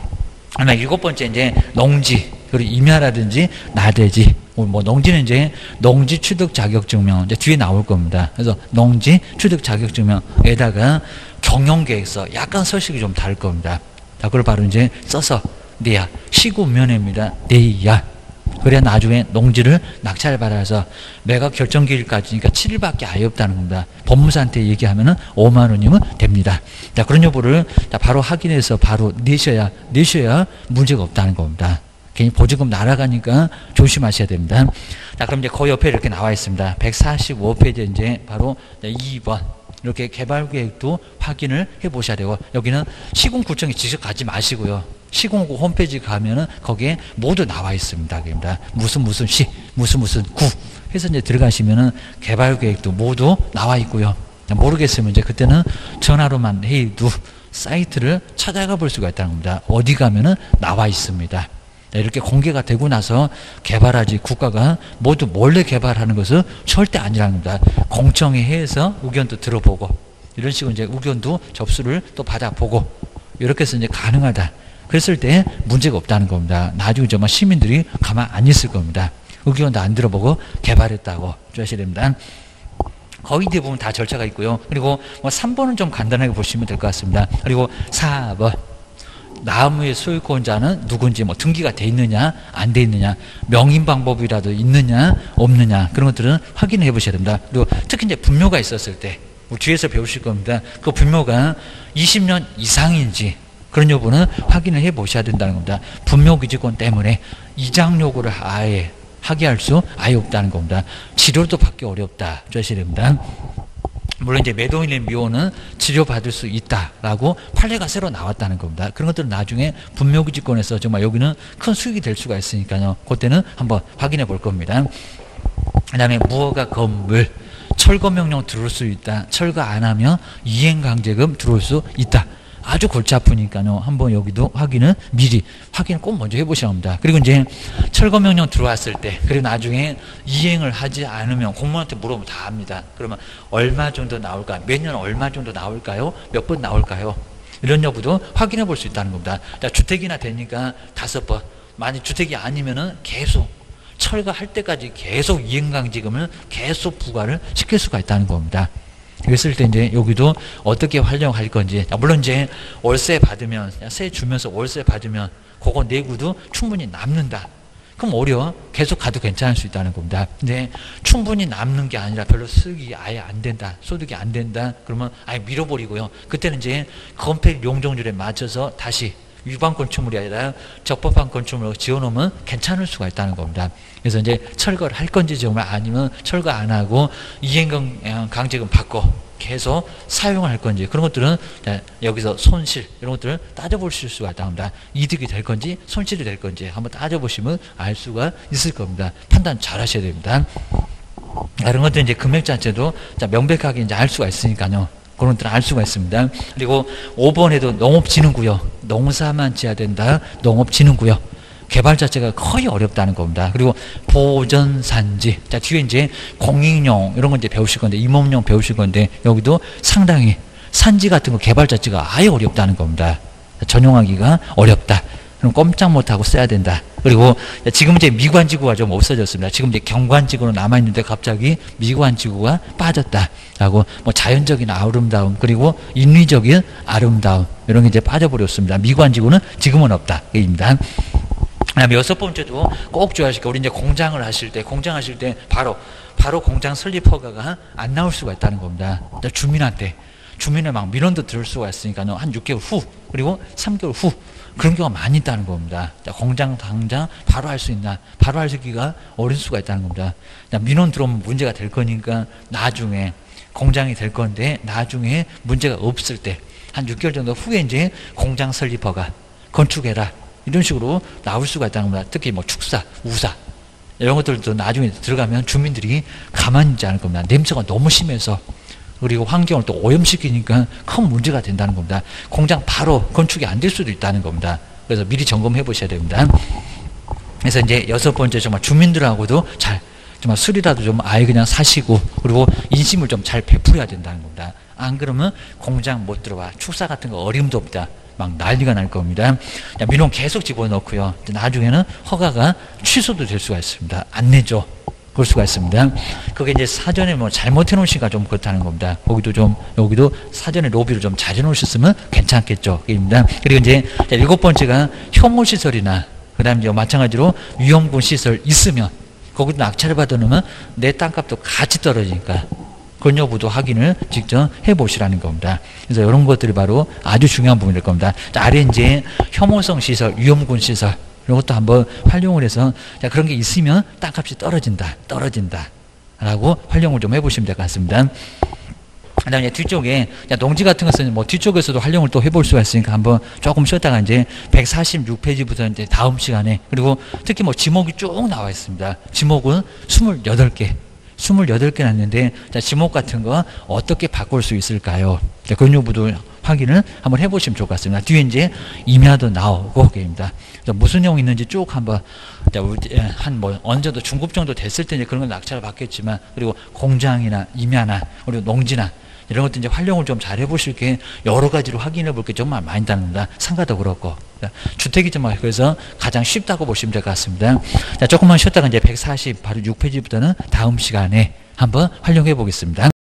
하나 일곱 번째 이제 농지 그리고 임야라든지 나대지 뭐 농지는 이제 농지 취득 자격증명 이제 뒤에 나올 겁니다. 그래서 농지 취득 자격증명에다가 경영계획서 약간 서식이 좀 다를 겁니다. 자, 그걸 바로 이제 써서 내야 시구면회입니다. 내야 그래야 나중에 농지를 낙찰받아서 매각 결정기일까지니까 칠 일밖에 아예 없다는 겁니다. 법무사한테 얘기하면은 오만 원이면 됩니다. 자, 그런 여부를 바로 확인해서 바로 내셔야 내셔야 문제가 없다는 겁니다. 괜히 보증금 날아가니까 조심하셔야 됩니다. 자, 그럼 이제 그 옆에 이렇게 나와 있습니다. 백사십오 페이지 이제 바로 이 번 이렇게 개발계획도 확인을 해 보셔야 되고 여기는 시공구청에 직접 가지 마시고요. 시공구 홈페이지 가면은 거기에 모두 나와 있습니다. 그입니다. 무슨 무슨 시, 무슨 무슨 구 해서 이제 들어가시면은 개발계획도 모두 나와 있고요. 모르겠으면 이제 그때는 전화로만 해도 사이트를 찾아가 볼 수가 있다는 겁니다. 어디 가면은 나와 있습니다. 이렇게 공개가 되고 나서 개발하지 국가가 모두 몰래 개발하는 것은 절대 아니라는 겁니다. 공청회 해서 의견도 들어보고 이런 식으로 이제 의견도 접수를 또 받아보고 이렇게 해서 이제 가능하다. 그랬을 때 문제가 없다는 겁니다. 나중에 정말 시민들이 가만 안 있을 겁니다. 의견도 안 들어보고 개발했다고 주셔야 됩니다. 거의 대부분 다 절차가 있고요. 그리고 뭐 삼 번은 좀 간단하게 보시면 될 것 같습니다. 그리고 사 번. 나무의 소유권자는 누군지 뭐 등기가 돼 있느냐 안 돼 있느냐 명인 방법이라도 있느냐 없느냐 그런 것들은 확인해 보셔야 됩니다. 그리고 특히 이제 분묘가 있었을 때 뒤에서 배우실 겁니다. 그 분묘가 이십 년 이상인지 그런 여부는 확인을 해 보셔야 된다는 겁니다. 분묘기지권 때문에 이장 요구를 아예 하게 할 수 아예 없다는 겁니다. 치료도 받기 어렵다 주셔야 됩니다. 물론 이제 매도인의 미호는 치료받을 수 있다라고 판례가 새로 나왔다는 겁니다. 그런 것들은 나중에 분묘기지권에서 정말 여기는 큰 수익이 될 수가 있으니까요. 그때는 한번 확인해 볼 겁니다. 그 다음에 무허가 건물, 철거명령 들어올 수 있다. 철거 안 하면 이행강제금 들어올 수 있다. 아주 골치 아프니까요. 한번 여기도 확인은 미리 확인을 꼭 먼저 해보셔야 합니다. 그리고 이제 철거명령 들어왔을 때 그리고 나중에 이행을 하지 않으면 공무원한테 물어보면 다 합니다. 그러면 얼마 정도 나올까? 몇 년 얼마 정도 나올까요? 몇 번 나올까요? 이런 여부도 확인해 볼 수 있다는 겁니다. 자, 주택이나 되니까 다섯 번. 만약 주택이 아니면은 계속 철거할 때까지 계속 이행강제금을 계속 부과를 시킬 수가 있다는 겁니다. 그랬을 때 이제 여기도 어떻게 활용할 건지 물론 이제 월세 받으면 세 주면서 월세 받으면 그거 내구도 충분히 남는다. 그럼 오히려 계속 가도 괜찮을 수 있다는 겁니다. 근데 충분히 남는 게 아니라 별로 수익이 아예 안 된다. 소득이 안 된다. 그러면 아예 밀어버리고요. 그때는 이제 건폐 용적률에 맞춰서 다시 위반 건축물이 아니라 적법한 건축물로 지어놓으면 괜찮을 수가 있다는 겁니다. 그래서 이제 철거를 할 건지 정말 아니면 철거 안 하고 이행강제금 받고 계속 사용할 건지 그런 것들은 여기서 손실 이런 것들을 따져보실 수가 있다고 합니다. 이득이 될 건지 손실이 될 건지 한번 따져보시면 알 수가 있을 겁니다. 판단 잘 하셔야 됩니다. 이런 것들은 이제 금액 자체도 명백하게 이제 알 수가 있으니까요. 그런 것들은 알 수가 있습니다. 그리고 오 번에도 농업진흥구역, 농사만 지어야 된다. 농업진흥구역. 개발 자체가 거의 어렵다는 겁니다. 그리고 보전산지. 자, 뒤에 이제 공익용 이런 건 이제 배우실 건데, 임업용 배우실 건데, 여기도 상당히 산지 같은 거 개발 자체가 아예 어렵다는 겁니다. 전용하기가 어렵다. 그럼 꼼짝 못하고 써야 된다. 그리고 지금 이제 미관지구가 좀 없어졌습니다. 지금 이제 경관지구로 남아있는데 갑자기 미관지구가 빠졌다라고 뭐 자연적인 아름다움 그리고 인위적인 아름다움 이런 게 이제 빠져버렸습니다. 미관지구는 지금은 없다. 입니다. 그다음에 여섯 번째도 꼭 주의하실 거 우리 이제 공장을 하실 때 공장 하실 때 바로 바로 공장 설립 허가가 안 나올 수가 있다는 겁니다. 주민한테 주민의 막 민원도 들을 수가 있으니까 한 육 개월 후 그리고 삼 개월 후 그런 경우가 많이 있다는 겁니다. 공장 당장 바로 할 수 있나? 바로 할 수 있기가 어려울 수가 있다는 겁니다. 민원 들어오면 문제가 될 거니까 나중에 공장이 될 건데 나중에 문제가 없을 때 한 육 개월 정도 후에 이제 공장 설립 허가 건축해라 이런 식으로 나올 수가 있다는 겁니다. 특히 뭐 축사, 우사 이런 것들도 나중에 들어가면 주민들이 가만히 있지 않을 겁니다. 냄새가 너무 심해서 그리고 환경을 또 오염시키니까 큰 문제가 된다는 겁니다. 공장 바로 건축이 안 될 수도 있다는 겁니다. 그래서 미리 점검해 보셔야 됩니다. 그래서 이제 여섯 번째 정말 주민들하고도 잘 정말 술이라도 좀 아예 그냥 사시고 그리고 인심을 좀 잘 베풀어야 된다는 겁니다. 안 그러면 공장 못 들어와 축사 같은 거 어림도 없다. 막 난리가 날 겁니다. 민원 계속 집어넣고요. 나중에는 허가가 취소도 될 수가 있습니다. 안 내죠. 그럴 수가 있습니다. 그게 이제 사전에 뭐 잘못해 놓으시니까 좀 그렇다는 겁니다. 거기도 좀, 여기도 사전에 로비를 좀 잘 해 놓으셨으면 괜찮겠죠. 입니다. 그리고 이제 일곱 번째가 혐오시설이나, 그 다음 이제 마찬가지로 위험군 시설 있으면, 거기도 낙찰을 받아놓으면 내 땅값도 같이 떨어지니까, 그런 여부도 확인을 직접 해보시라는 겁니다. 그래서 이런 것들이 바로 아주 중요한 부분이 될 겁니다. 자, 아래 이제 혐오성 시설, 위험군 시설, 이런 것도 한번 활용을 해서, 자, 그런 게 있으면 땅값이 떨어진다, 떨어진다. 라고 활용을 좀 해보시면 될 것 같습니다. 그 다음에 뒤쪽에, 농지 같은 것은 뭐 뒤쪽에서도 활용을 또 해볼 수가 있으니까 한번 조금 쉬었다가 이제 백사십육 페이지부터 이제 다음 시간에, 그리고 특히 뭐 지목이 쭉 나와 있습니다. 지목은 스물여덟 개. 스물여덟 개 났는데, 자, 지목 같은 거 어떻게 바꿀 수 있을까요? 자, 그런 여부도 확인을 한번 해보시면 좋을 것 같습니다. 뒤에 이제 임야도 나오고, 입니다. 무슨 내용이 있는지 쭉 한번, 한 뭐, 어느 정도 중급 정도 됐을 때 이제 그런 걸 낙찰을 받겠지만, 그리고 공장이나 임야나, 그리고 농지나, 이런 것도 이제 활용을 좀 잘 해보실 게 여러 가지로 확인해 볼 게 정말 많이 있답니다. 상가도 그렇고. 주택이 정말 그래서 가장 쉽다고 보시면 될 것 같습니다. 자, 조금만 쉬었다가 이제 백사십육 페이지부터는 다음 시간에 한번 활용해 보겠습니다.